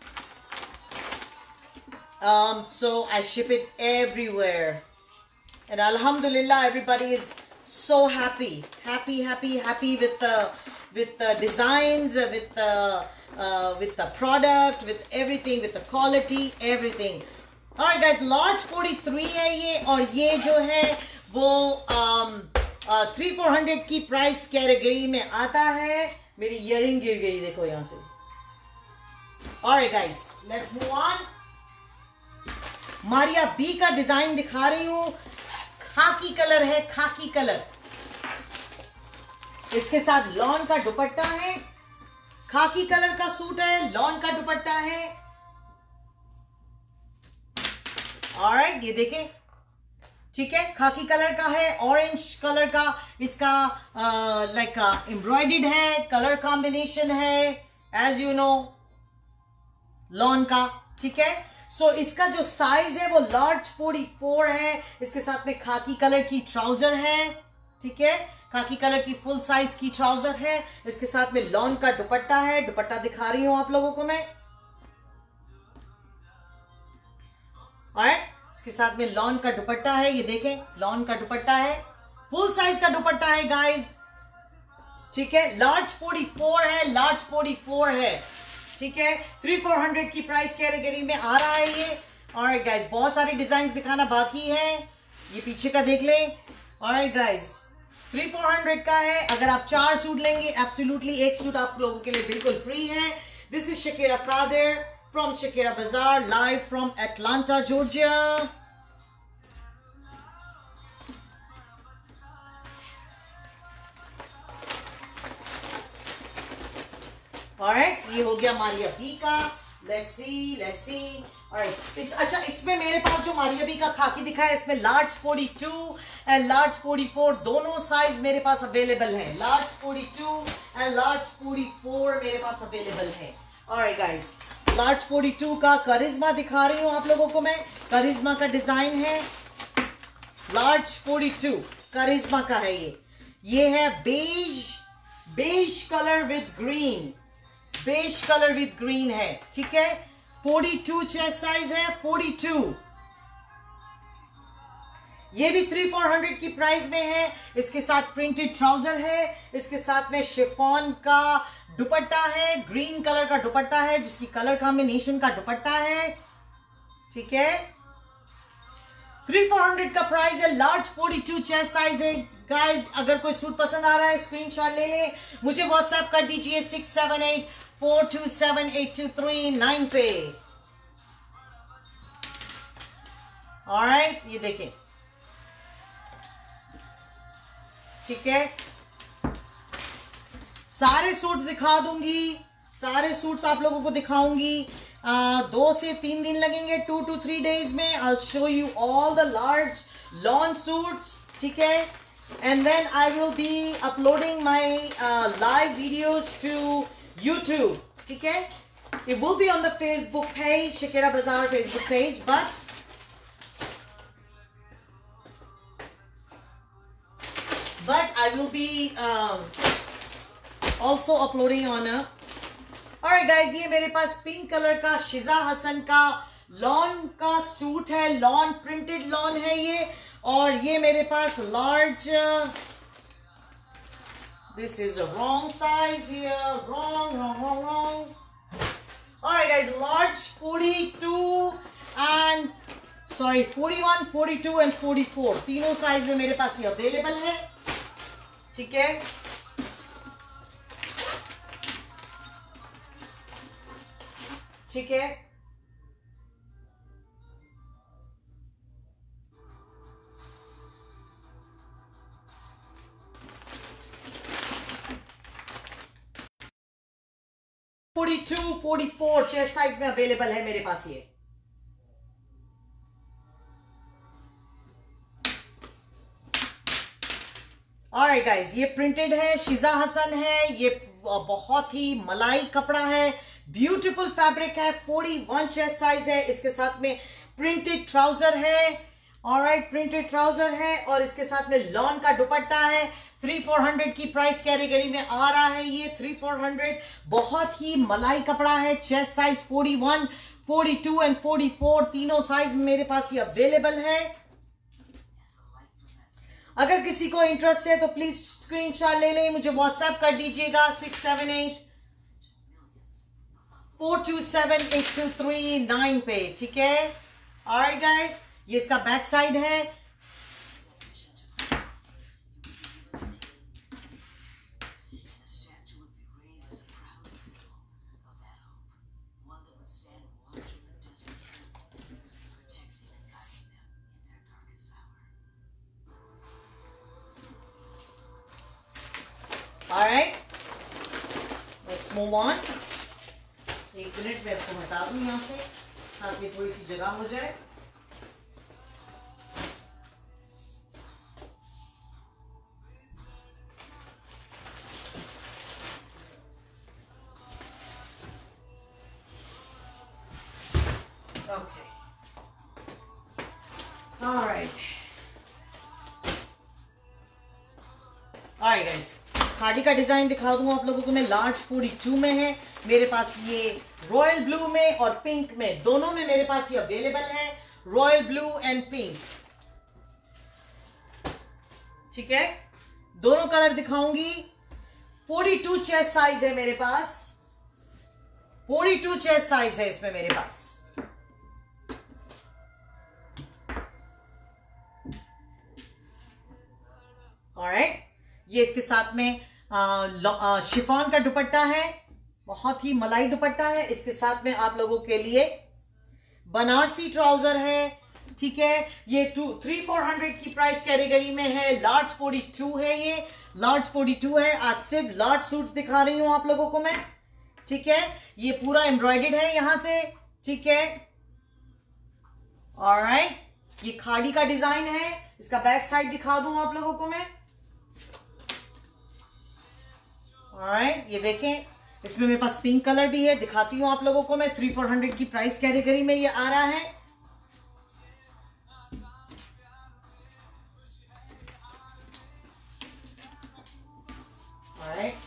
Um, so I ship it everywhere, and Alhamdulillah, everybody is so happy, happy, happy, happy with the with the designs, with the uh, with the product, with everything, with the quality, everything. Alright guys, large forty-three है ये, और ये जो है वो um, three four hundred की price category में आता है. मेरी इयरिंग गिर गई, देखो यहां से. Alright guys, let's move on. Maria B का डिजाइन दिखा रही हूं. खाकी कलर है, खाकी कलर. इसके साथ लॉन का दुपट्टा है. खाकी कलर का सूट है, लॉन का दुपट्टा है. ऑलराइट, ये देखें, ठीक है. खाकी कलर का है, ऑरेंज कलर का इसका लाइक एम्ब्रॉयडर्ड है. कलर कॉम्बिनेशन है एज यू नो लॉन का, ठीक है. सो so, इसका जो साइज है वो लार्ज फोर्टी फोर है. इसके साथ में खाकी कलर की ट्राउजर है, ठीक है. खाकी कलर की फुल साइज की ट्राउजर है. इसके साथ में लॉन का दुपट्टा है. दुपट्टा दिखा रही हूं आप लोगों को मैं. ऑलराइट, इसके साथ में लॉन का दुपट्टा है. ये देखें, लॉन का दुपट्टा है, फुल साइज का दुपट्टा है गाइस, ठीक है. लार्ज फोर्टी फोर है, लार्ज फोर्टी फोर है, ठीक है. थ्री फोर हंड्रेड की प्राइस कैटेगरी में आ रहा है ये. ऑलराइट गाइस, बहुत सारे डिजाइन दिखाना बाकी है. ये पीछे का देख लें. Alright guys, three four hundred का है. अगर आप चार सूट लेंगे, एब्सोल्युटली एक सूट आप लोगों के लिए बिल्कुल फ्री है. This is Shakira Qadir from Shakira Bazaar, live from Atlanta, Georgia. Alright, ये हो गया मारिया बी का. Let's see, let's see. Alright, इस अच्छा इसमें मेरे पास जो मारिया बी का खाकी दिखा है, इसमें large forty two and large forty four दोनों साइज मेरे पास अवेलेबल है. Large forty two and large forty four मेरे पास अवेलेबल है. Alright guys, large forty two का करिश्मा दिखा रही हूं आप लोगों को मैं. करिश्मा का डिजाइन है. लार्ज फोर्टी टू करिश्मा का है ये. ये है beige, beige colour with green. Beige colour with green है, ठीक है. फोर्टी टू चेस्ट साइज है. फोर्टी टू ये भी थ्री फोर हंड्रेड की प्राइस में है. इसके साथ प्रिंटेड ट्राउजर है. इसके साथ में शिफॉन का दुपट्टा है. ग्रीन कलर का दुपट्टा है, जिसकी कलर कॉम्बिनेशन का दुपट्टा है, ठीक है. थ्री फोर हंड्रेड का प्राइस है. Large forty two chest size है गाइस. अगर कोई सूट पसंद आ रहा है, स्क्रीनशॉट ले लें, मुझे व्हाट्सएप कर दीजिए six seven eight four two seven eight two three nine पे. ऑलराइट, ये देखें, ठीक है. सारे सूट्स दिखा दूंगी, सारे सूट्स आप लोगों को दिखाऊंगी. आ, दो से तीन दिन लगेंगे, टू टू थ्री डेज में. I will show you all the large lawn suits, ठीक है. And then I will be uploading my live videos to YouTube, ठीक है. It will be on the Facebook page, Shakira Bazaar Facebook page, but but I will be um, also uploading on a. Alright guys, ये मेरे पास pink colour का शिजा हसन का lawn का suit है. Lawn printed lawn है ये. और ये मेरे पास large, this is a wrong size here, wrong wrong wrong wrong. Alright guys, large forty two and sorry forty one, forty two and forty four तीनों साइज में मेरे पास ये अवेलेबल है, ठीक है. ठीक है. Forty two, forty four chest size में अवेलेबल है मेरे पास ये. ऑलराइट गाइस, ये प्रिंटेड है, शिजा हसन है. ये बहुत ही मलाई कपड़ा है, ब्यूटीफुल फैब्रिक है. फोर्टी वन चेस्ट साइज है. इसके साथ में प्रिंटेड ट्राउजर है. ऑलराइट, प्रिंटेड ट्राउजर है और इसके साथ में लॉन का दुपट्टा है. थ्री फोर हंड्रेड की प्राइस कैटेगरी में आ रहा है ये थ्री फोर हंड्रेड। बहुत ही मलाई कपड़ा है। Chest size forty one, forty two and forty four तीनों साइज में मेरे पास ये अवेलेबल है। अगर किसी को इंटरेस्ट है तो प्लीज स्क्रीनशॉट ले लें, मुझे व्हाट्सएप कर दीजिएगा six seven eight four two seven eight two three nine पे, ठीक है। ऑलराइट गाइस, ये इसका बैक साइड है। Alright, let's move on. एक मिनट में इसको हटा दूं यहां से ताकि थोड़ी सी जगह हो जाए। Okay. Alright. Alright guys, खाड़ी का डिजाइन दिखा दूं आप लोगों को मैं। लार्ज फोर्टी टू में है मेरे पास ये, रॉयल ब्लू में और पिंक में, दोनों में मेरे पास ये अवेलेबल है। रॉयल ब्लू एंड पिंक, ठीक है, दोनों कलर दिखाऊंगी। फोर्टी टू चेस्ट साइज है मेरे पास, फोर्टी टू चेस्ट साइज है इसमें मेरे पास। ऑलराइट, ये इसके साथ में शिफॉन का दुपट्टा है, बहुत ही मलाई दुपट्टा है। इसके साथ में आप लोगों के लिए बनारसी ट्राउजर है, ठीक है। ये टू थ्री फोर हंड्रेड की प्राइस कैटेगरी में है। लार्ज फोर्टी टू है, ये लार्ज फोर्टी टू है। आज सिर्फ लार्ज सूट्स दिखा रही हूं आप लोगों को मैं, ठीक है। ये पूरा एम्ब्रॉयडेड है यहां से, ठीक है। ऑलराइट, ये खाड़ी का डिजाइन है। इसका बैक साइड दिखा दूं आप लोगों को मैं। ऑलराइट, ये देखें, इसमें मेरे पास पिंक कलर भी है, दिखाती हूं आप लोगों को मैं। थ्री फोर हंड्रेड की प्राइस कैटेगरी में ये आ रहा है। ऑलराइट,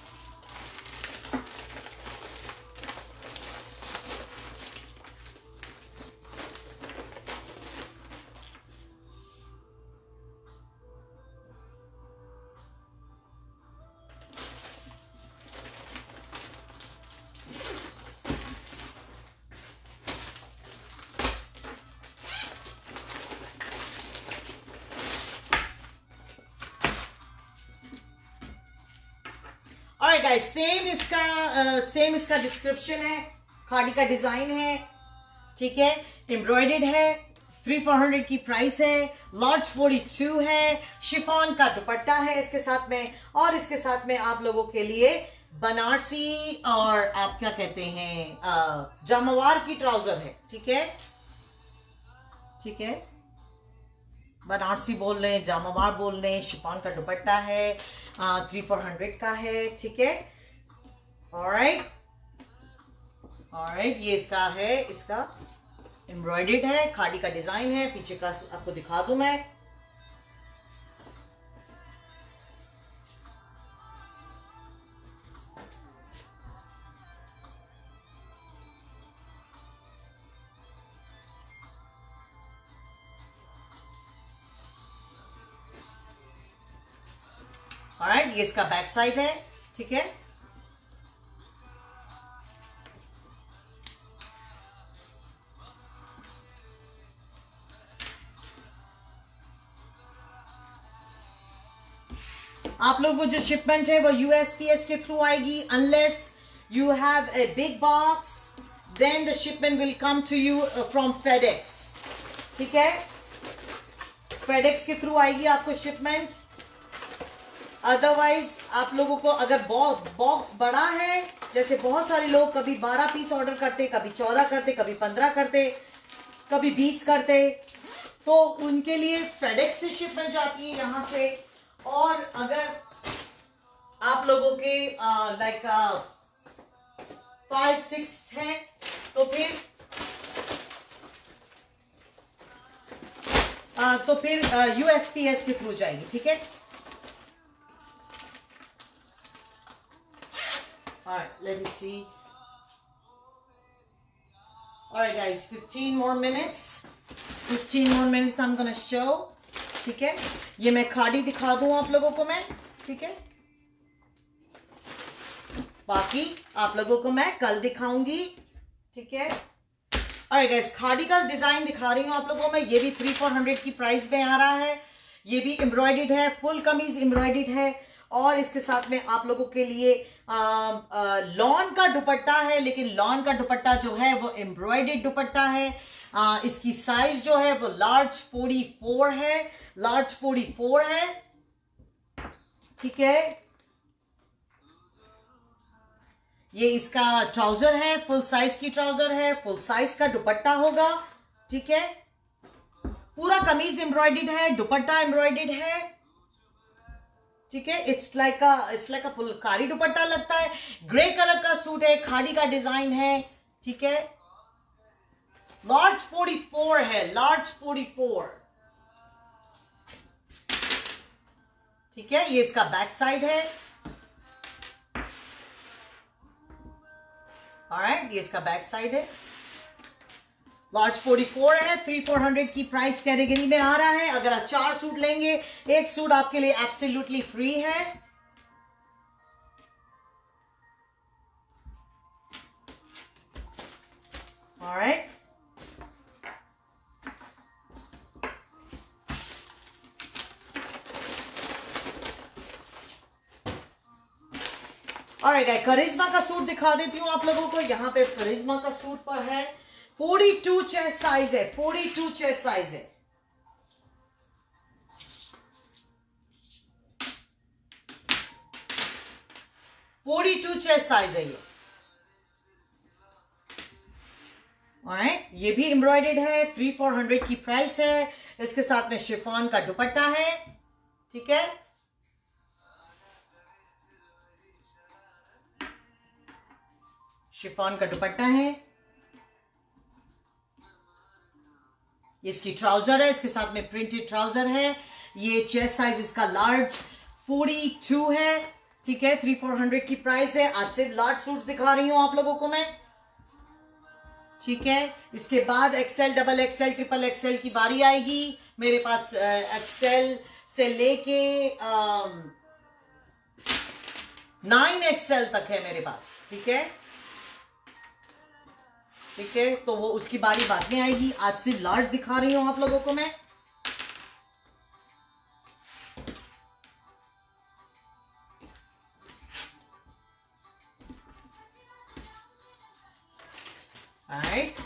ऑलराइट गाइस, सेम इसका सेम uh, इसका डिस्क्रिप्शन है। खाड़ी का डिजाइन है, ठीक है, एम्ब्रॉयडेड है। थ्री फोर हंड्रेड की प्राइस है। लार्ज फोर्टी टू है। शिफॉन का दुपट्टा है इसके साथ में, और इसके साथ में आप लोगों के लिए बनारसी और आप क्या कहते हैं uh, जामवार की ट्राउजर है, ठीक है, ठीक है। बनारसी बोल रहे हैं, जामवार बोल रहे हैं। शिफॉन का दुपट्टा है, थ्री फोर हंड्रेड का है, ठीक है। ऑलराइट, ऑलराइट, ये इसका है, इसका एम्ब्रॉयडेड है, खाड़ी का डिजाइन है। पीछे का आपको दिखा दूं मैं। ऑलराइट, ये इसका बैक साइड है, ठीक है। आप लोगों को जो शिपमेंट है वो यूएसपीएस के थ्रू आएगी। Unless you have a big box, then the shipment will come to you from FedEx, ठीक है। फेडेक्स के थ्रू आएगी आपको शिपमेंट। अदरवाइज आप लोगों को अगर बॉक्स बड़ा है, जैसे बहुत सारे लोग कभी बारह पीस ऑर्डर करते, कभी चौदह करते, कभी पंद्रह करते, कभी बीस करते, तो उनके लिए फेडेक्स से शिपमेंट जाती है यहां से। और अगर आप लोगों के लाइक फाइव सिक्स है तो फिर आ, तो फिर यूएसपीएस के थ्रू जाएगी, ठीक है। Alright, let me see. Alright guys, fifteen more minutes. fifteen more minutes I'm gonna show. ठीक है, ये मैं खाड़ी दिखा दूं आप लोगों को मैं, ठीक है, बाकी आप लोगों को मैं कल दिखाऊंगी, ठीक है। Alright guys, खाड़ी का डिजाइन दिखा रही हूं आप लोगों को मैं, ये भी थ्री फोर हंड्रेड की प्राइस में आ रहा है, ये भी एम्ब्रॉयडर्ड है, फुल कमीज एम्ब्रॉयडर्ड है, और इसके साथ में आप लोगों के लिए लॉन का दुपट्टा है, लेकिन लॉन का दुपट्टा जो है वो एम्ब्रॉयडर्ड दुपट्टा है। आ, इसकी साइज जो है वो लार्ज फोर्टी फोर है, लार्ज फोर्टी फोर है, ठीक है। ये इसका ट्राउजर है, फुल साइज की ट्राउजर है, फुल साइज का दुपट्टा होगा, ठीक है। पूरा कमीज एम्ब्रॉयडर्ड है, दुपट्टा एम्ब्रॉयडर्ड है, ठीक है। It's like a it's like a phulkari dupatta लगता है। ग्रे कलर का सूट है, खाड़ी का डिजाइन है, ठीक है। लार्ज फोर्टी फोर है, लार्ज फोर्टी फोर, ठीक है। ये इसका बैक साइड है, ऑलराइट, ये इसका बैक साइड है, लार्ज फोर्टी फोर है, थ्री फोर हंड्रेड की प्राइस कैटेगरी में आ रहा है। अगर आप चार सूट लेंगे, एक सूट आपके लिए एब्सोल्युटली फ्री है। ऑलराइट, ऑलराइट गाइस, करिश्मा का सूट दिखा देती हूं आप लोगों को। यहां पे करिश्मा का सूट पर है, फोर्टी टू चेस्ट साइज है, फोर्टी टू चेस्ट साइज है, फोर्टी टू चेस्ट साइज है ये, ऑलराइट। ये भी एम्ब्रॉयडर्ड है, थ्री फोर हंड्रेड की प्राइस है। इसके साथ में शिफॉन का दुपट्टा है, ठीक है। शिफॉन का दुपट्टा है, इसकी ट्राउजर है, इसके साथ में प्रिंटेड ट्राउजर है। ये चेस्ट साइज इसका लार्ज फोर्टी टू है, ठीक है। थ्री फोर हंड्रेड की प्राइस है। आज सिर्फ लार्ज सूट्स दिखा रही हूं आप लोगों को मैं, ठीक है। इसके बाद XL, double XL, triple XL की बारी आएगी। मेरे पास एक्सेल से लेके नाइन एक्सेल तक है मेरे पास, ठीक है, ठीक है। तो वो उसकी बारी बाद में आएगी। आज सिर्फ लार्ज दिखा रही हूं आप लोगों को मैं। Alright.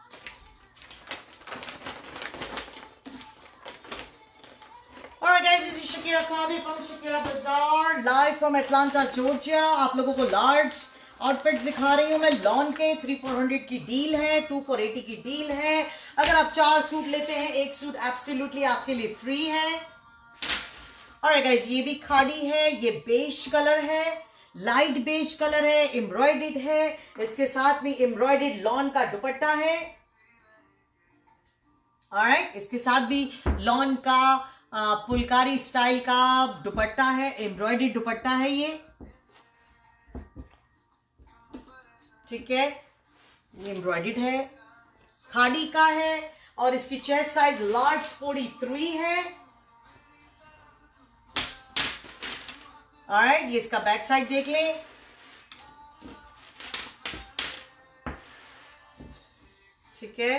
Alright guys, this is Shakira Qadri from Shakira Bazaar, live from Atlanta, Georgia. आप लोगों को लार्ज आउटफिट्स दिखा रही हूं मैं। लॉन के थ्री फोर हंड्रेड की डील है, टू फोर एटी की डील है। अगर आप चार सूट लेते हैं, एक सूट एब्सोल्युटली आपके लिए फ्री है। ऑलराइट गाइस, ये भी खाड़ी है, ये बेज कलर है, लाइट बेज कलर है, एम्ब्रॉयडर्ड है। इसके साथ में एम्ब्रॉयडर्ड लॉन का दुपट्टा है, ऑलराइट। इसके साथ भी लॉन का फुलकारी स्टाइल का दुपट्टा है, एम्ब्रॉयडर्ड दुपट्टा है ये, ठीक है। ये एम्ब्रॉयडर्ड है, खाड़ी का है, और इसकी chest size large forty three है, ऑलराइट। ये इसका बैक साइड देख लें, ठीक है।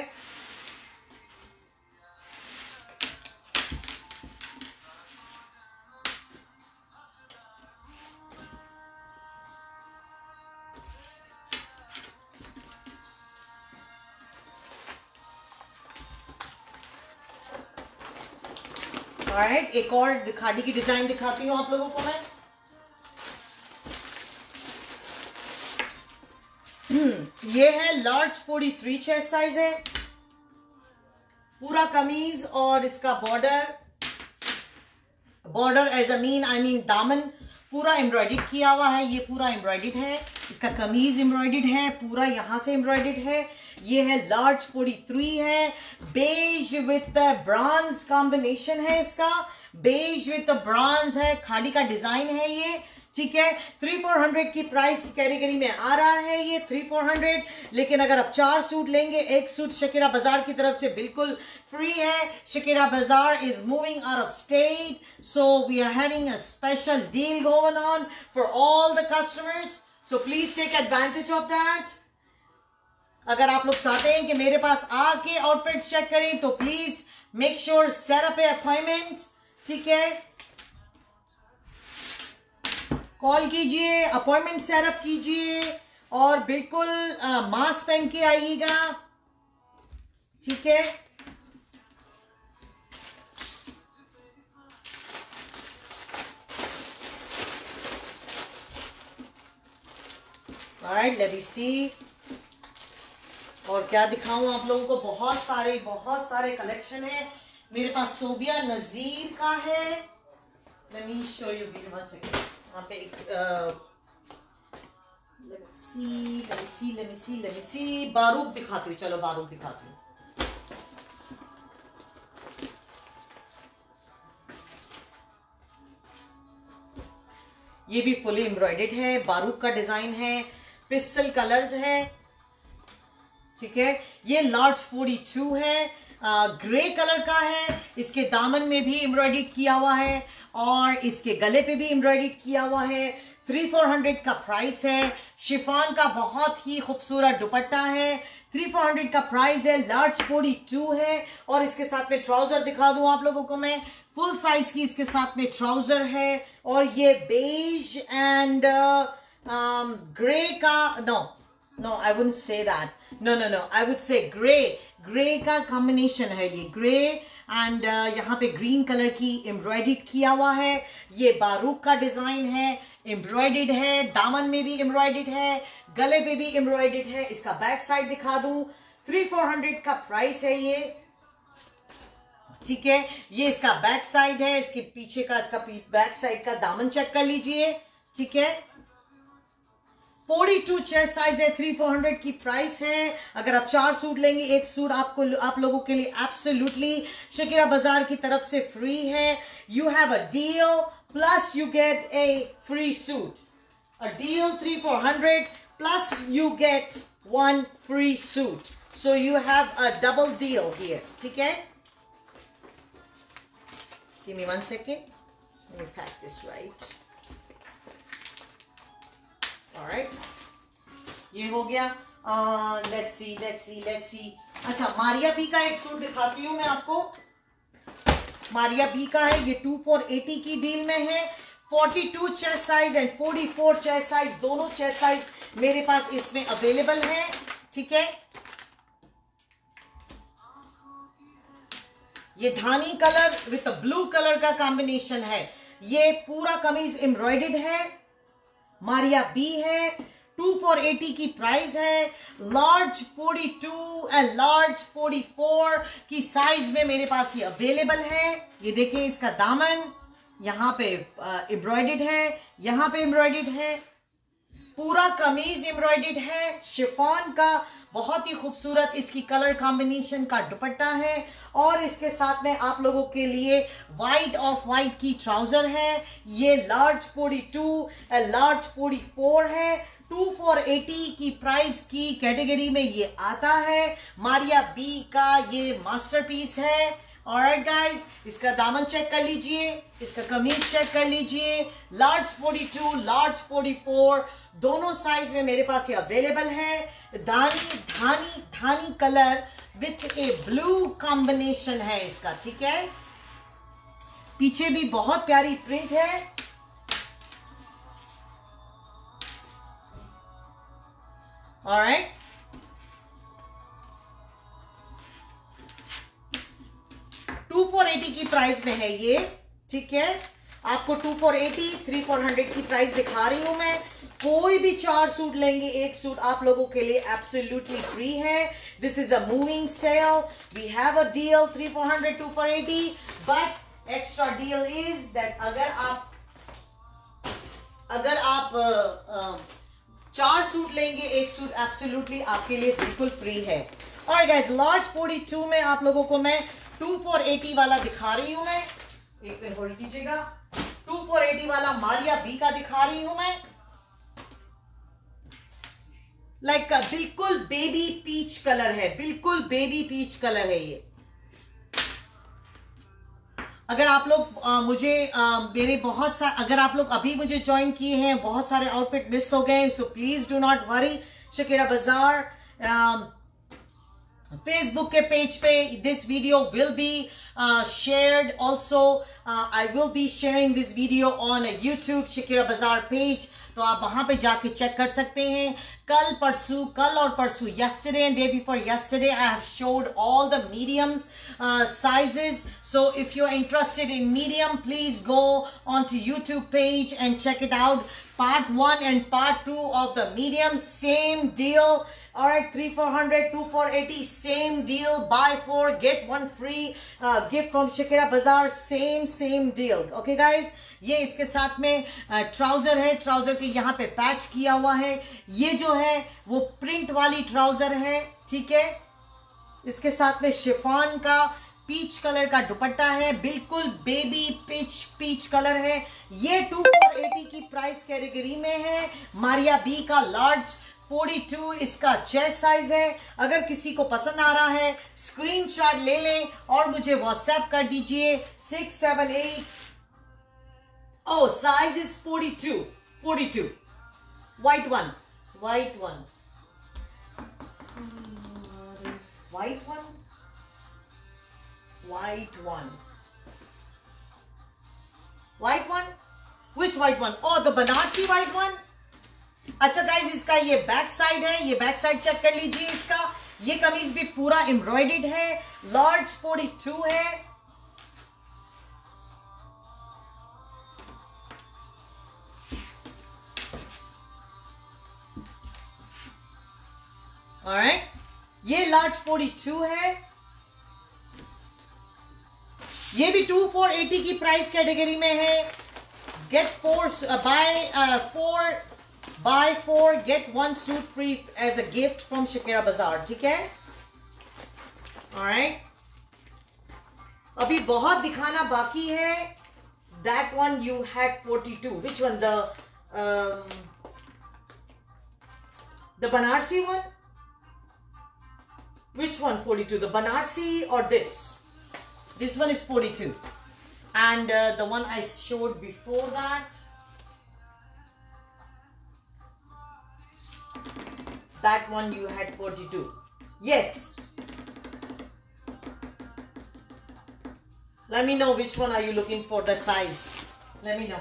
ऑलराइट, एक और खाड़ी की डिजाइन दिखाती हूं आप लोगों को मैं। ये है large forty three chest size है, पूरा कमीज और इसका border, border as a mean I mean दामन पूरा एम्ब्रॉयडर्ड किया हुआ है। ये पूरा एम्ब्रॉयडर्ड है, इसका कमीज एम्ब्रॉयडर्ड है, पूरा यहां से एम्ब्रॉयडर्ड है। ये है लार्ज फोर्टी थ्री है, बेज विथ ब्राउन्स कॉम्बिनेशन है इसका, बेज विथ ब्राउन्स है, खाड़ी का डिजाइन है ये, ठीक है। थ्री फोर हंड्रेड की प्राइस की कैटेगरी में आ रहा है ये थ्री फोर हंड्रेड, लेकिन अगर आप चार सूट लेंगे, एक सूट शकीरा बाजार की तरफ से बिल्कुल फ्री है। Shakira Bazaar is moving out of state, so we are having a special deal going on for all the customers, so please take advantage of that. अगर आप लोग चाहते हैं कि मेरे पास आके आउटफिट चेक करें तो please make sure set up a appointment, ठीक है। कॉल कीजिए, अपॉइंटमेंट सेटअप कीजिए और बिल्कुल मास्क पहन के आइएगा, ठीक है। ऑलराइट, लेट मी सी और क्या दिखाऊं आप लोगों को। बहुत सारे बहुत सारे कलेक्शन है मेरे पास। सोबिया नजीर का है, let me show you one second. यहाँ पे एक let me see, let me see, let me see, let me see, बारूद दिखाती हूँ, चलो बारूद दिखाती हूँ। ये भी फुली एम्ब्रॉयडेड है, बारूद का डिजाइन है, पिस्टल कलर्स है, ठीक है। ये लार्ज फोर्टी टू है, ग्रे कलर का है, इसके दामन में भी एम्ब्रॉयडेड किया हुआ है और इसके गले पे भी एम्ब्रॉयडेड किया हुआ है। थ्री फोर हंड्रेड का प्राइस है। शिफॉन का बहुत ही खूबसूरत दुपट्टा है, थ्री फोर हंड्रेड का प्राइस है। लार्ज फोर्टी टू है और इसके साथ में ट्राउजर दिखा दूं आप लोगों को मैं, फुल साइज की इसके साथ में ट्राउजर है और ये बेज एंड ग्रे का, no no I wouldn't say that, no no no I would say grey, grey का कॉम्बिनेशन है ये, ग्रे एंड uh, यहाँ पे ग्रीन कलर की एम्ब्रॉयडेड किया हुआ है। ये बारूक का डिजाइन है, एम्ब्रॉयडेड है, दामन में भी एम्ब्रॉयडेड है, गले पे भी एम्ब्रॉयडेड है। इसका बैक साइड दिखा दूं, थ्री फोर हंड्रेड का प्राइस है ये, ठीक है। ये इसका बैक साइड है, इसके पीछे का इसका बैक साइड का दामन चेक कर लीजिए, ठीक है। फोर्टी टू चेस्ट साइज है, थ्री फोर हंड्रेड की प्राइस है। अगर आप चार सूट लेंगे, एक सूट आपको आप लोगों के लिए एब्सोल्युटली शकीरा बाजार की तरफ से फ्री है। You have a deal plus you get a free suit, a deal three four hundred plus you get one free suit, so you have a double deal here, ठीक है। Give me one second, let me pack this right. Alright, ये हो गया। Let's see let's see let's see अच्छा, Maria B का एक suit दिखाती हूँ मैं आपको। मारिया बी का है, ये टू फोर एटी की डील में है। Forty two chest size and forty four chest size, दोनों चेस्ट साइज मेरे पास इसमें अवेलेबल है, ठीक है। ये धानी कलर विथ ब्लू कलर का कॉम्बिनेशन है। ये पूरा कमीज एम्ब्रॉयडेड है, मारिया बी है, टू फोर एटी की प्राइस है। Large forty two and large forty four की साइज में मेरे पास ये अवेलेबल है। ये देखें, इसका दामन यहाँ पे एम्ब्रॉयडेड है, यहाँ पे एम्ब्रॉयडेड है, पूरा कमीज एम्ब्रॉयडेड है। शिफॉन का बहुत ही खूबसूरत इसकी कलर कॉम्बिनेशन का दुपट्टा है और इसके साथ में आप लोगों के लिए वाइट ऑफ वाइट की ट्राउजर है। ये large forty two and large forty four है। टू फोर एटी की प्राइस की कैटेगरी में ये आता है। मारिया बी का ये मास्टरपीस है। ऑलराइट गाइस, इसका दामन चेक कर लीजिए, इसका कमीज चेक कर लीजिए। Large forty two, large forty four दोनों साइज में मेरे पास ये अवेलेबल है। धानी धानी धानी colour with a blue combination है इसका, ठीक है। पीछे भी बहुत प्यारी प्रिंट है। ऑलराइट, टू फोर एटी की प्राइस में है ये, ठीक है। आपको two four eighty, three four hundred की प्राइस दिखा रही हूं मैं। कोई भी चार सूट लेंगे, एक सूट आप लोगों के लिए एब्सोल्युटली फ्री है। This is a moving sale, we have a deal three four hundred, two four eighty, but extra deal is that अगर आप अगर आप आ, आ, चार सूट लेंगे, एक सूट एब्सोल्युटली आपके लिए बिल्कुल फ्री है। और गाइस, लार्ज फोर्टी टू में आप लोगों को मैं टू फोर एटी वाला दिखा रही हूं मैं। एक मिनट होल्ड कीजिएगा। टू फोर एटी वाला मारिया बी का दिखा रही हूं मैं। लाइक like, बिल्कुल बेबी पीच कलर है, बिल्कुल बेबी पीच कलर है ये। अगर आप लोग आ, मुझे आ, मेरे बहुत सारे, अगर आप लोग अभी मुझे ज्वाइन किए हैं, बहुत सारे आउटफिट मिस हो गए, so please do not worry. Shakira Bazaar Facebook के पेज पे this video will be shared also. I will be sharing this video on YouTube Shakira Bazaar page, तो आप वहां पे जाके चेक कर सकते हैं। कल परसों, कल और परसों, yesterday and day before yesterday, I have showed all the mediums uh, sizes. So if you're interested in medium, please go onto YouTube page and check it out. Part one and part two of the medium, same deal. All right, three four hundred, two four eighty, same deal. Buy four, get one free. Uh, gift from Shakira Bazaar, same same deal. Okay, guys. ये इसके साथ में trouser है, trouser के यहाँ पे patch किया हुआ है। ये जो है वो प्रिंट वाली ट्राउजर है, ठीक है। इसके साथ में शिफॉन का पीच कलर का दुपट्टा है, बिल्कुल बेबी पीच पीच कलर है। ये टू फोर एटी की प्राइस कैटेगरी में है। मारिया बी का लार्ज फोर्टी टू इसका चेस्ट साइज है। अगर किसी को पसंद आ रहा है स्क्रीनशॉट ले लें और मुझे व्हाट्सएप कर दीजिए six seven eight. Oh, size is forty-two. forty-two. White one. White one. White one. White one. White one. Which white one? Oh, the Banarsi white one. अच्छा गाइज, इसका ये बैक साइड है, ये बैक साइड चेक कर लीजिए इसका। ये कमीज भी पूरा एम्ब्रॉयडर्ड है, लार्ज फोर्टी टू है। Alright, ये लार्ज फोर्टी टू है। ये भी टू फोर एटी की प्राइस कैटेगरी में है। Get four buy four buy four get one suit free as a gift from Shakira Bazaar, ठीक है। Alright, अभी बहुत दिखाना बाकी है। That one you had forty-two. Which one? The um, the Banarsi one? Which one forty-two? The Banarsi or this? This one is forty-two. And uh, the one I showed before that, that one you had forty-two. Yes. Let me know which one are you looking for, the size. Let me know.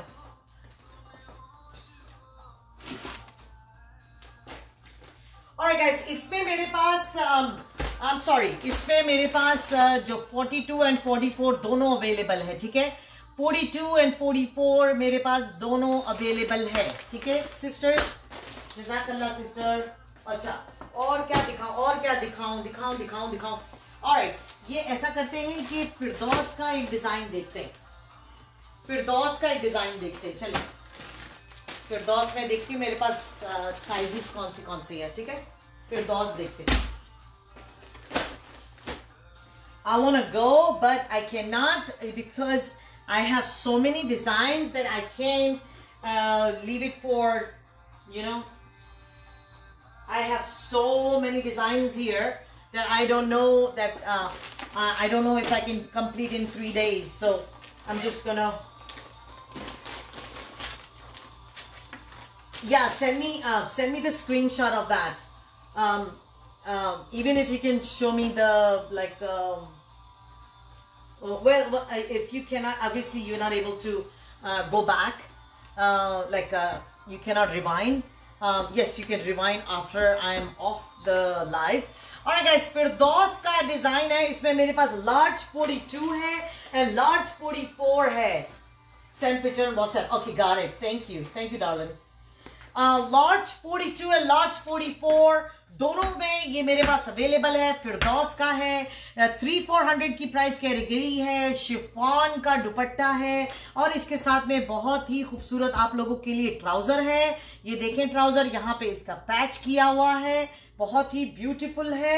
Alright guys, इसमें मेरे पास um, I'm sorry, इसमें मेरे पास uh, जो forty two and forty four दोनों available है, ठीक है। Forty two and forty four मेरे पास दोनों अवेलेबल है, ठीक है सिस्टर्स। जज़ाकल्लाह सिस्टर। अच्छा, और क्या दिखाऊं, और क्या दिखाऊं दिखाऊं दिखाऊं दिखाऊं ऑलराइट, ये ऐसा करते हैं कि फिरदौस का एक डिजाइन देखते हैं। फिरदौस का एक डिजाइन देखते हैं, चलिए फिरदौस में देखती हूँ मेरे पास साइजेस कौन सी कौन सी है, ठीक है। फिरदौस देखते हैं। I want to go, but I cannot because I have so many designs that I can't uh, leave it for, you know, I have so many designs here that I don't know that, uh, I don't know if I can complete in three days. So I'm just gonna, yeah, send me, uh, send me the screenshot of that. Um, uh, even if you can show me the, like, um, well, if you cannot, obviously you're not able to uh, go back, uh, like uh, you cannot rewind. Um, yes, you can rewind after I'm off the live. Alright guys, फिरदौस का design है, इसमें मेरे पास large forty two है and large forty four है. Send picture on WhatsApp. Okay, got it. Thank you. Thank you, darling. Uh, large forty two and large forty four दोनों में ये मेरे पास अवेलेबल है. फिरदौस का है, थ्री फोर हंड्रेड की प्राइस कैटेगरी है, शिफॉन का दुपट्टा है और इसके साथ में बहुत ही खूबसूरत आप लोगों के लिए ट्राउजर है. ये देखें ट्राउजर, यहाँ पे इसका पैच किया हुआ है, बहुत ही ब्यूटीफुल है.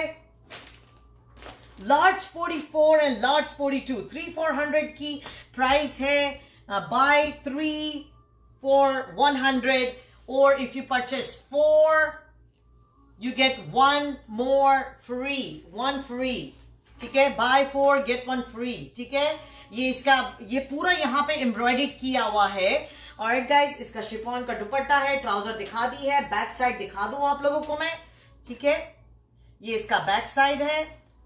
Large forty four and large forty two, three four hundred की प्राइस है. uh, buy three for one hundred, or if you purchase four, you get one more free, one free. ठीक है, buy four get one free. ठीक है, ये इसका ये पूरा यहाँ पे एम्ब्रॉयडर्ड किया हुआ है. और गाइस, इसका शिफॉन का दुपट्टा है. ट्राउजर दिखा दी है, बैक साइड दिखा दूं आप लोगों को मैं. ठीक है, ये इसका बैक साइड है.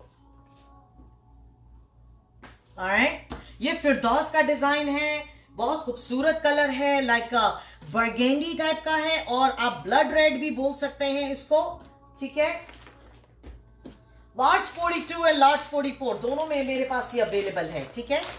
ऑलराइट, ये फिरदौस का डिजाइन है. बहुत खूबसूरत कलर है, लाइक बर्गेंडी टाइप का है, और आप ब्लड रेड भी बोल सकते हैं इसको. ठीक है, लार्ज बयालीस एंड लार्ज चौवालीस दोनों में मेरे पास ये अवेलेबल है. ठीक है.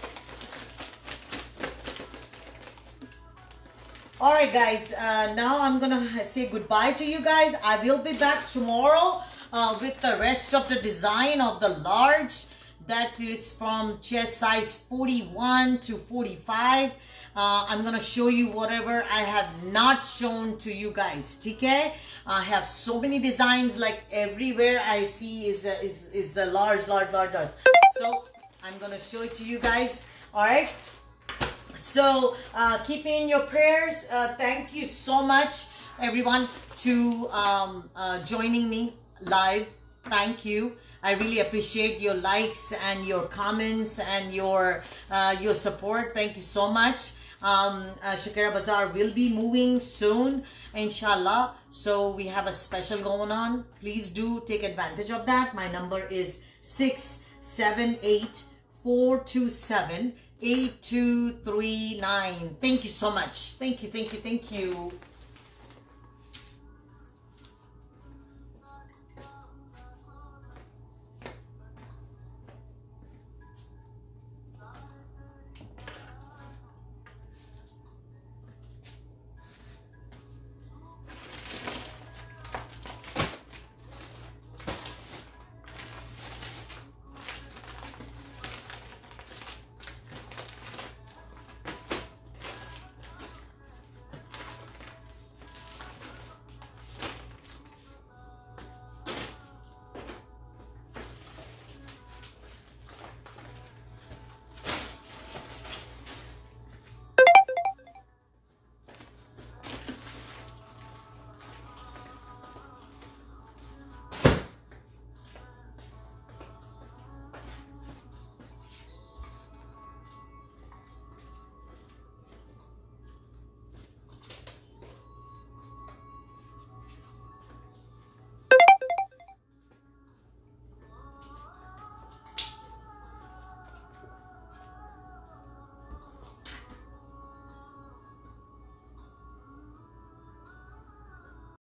All right, guys. Uh, now I'm gonna say goodbye to you guys. I will be back tomorrow uh, with the rest of the design of the large. That is from chest size forty-one to forty-five. Uh, I'm gonna show you whatever I have not shown to you guys. Okay? I have so many designs. Like everywhere I see is a, is is a large, large, large, large. So I'm gonna show it to you guys. All right. So uh, keep in your prayers. Uh, thank you so much, everyone, to um, uh, joining me live. Thank you. I really appreciate your likes and your comments and your uh, your support. Thank you so much. Um, uh, Shakira Bazaar will be moving soon, inshallah. So we have a special going on. Please do take advantage of that. My number is six seven eight four two seven eight two three nine. Thank you so much. Thank you, thank you, thank you.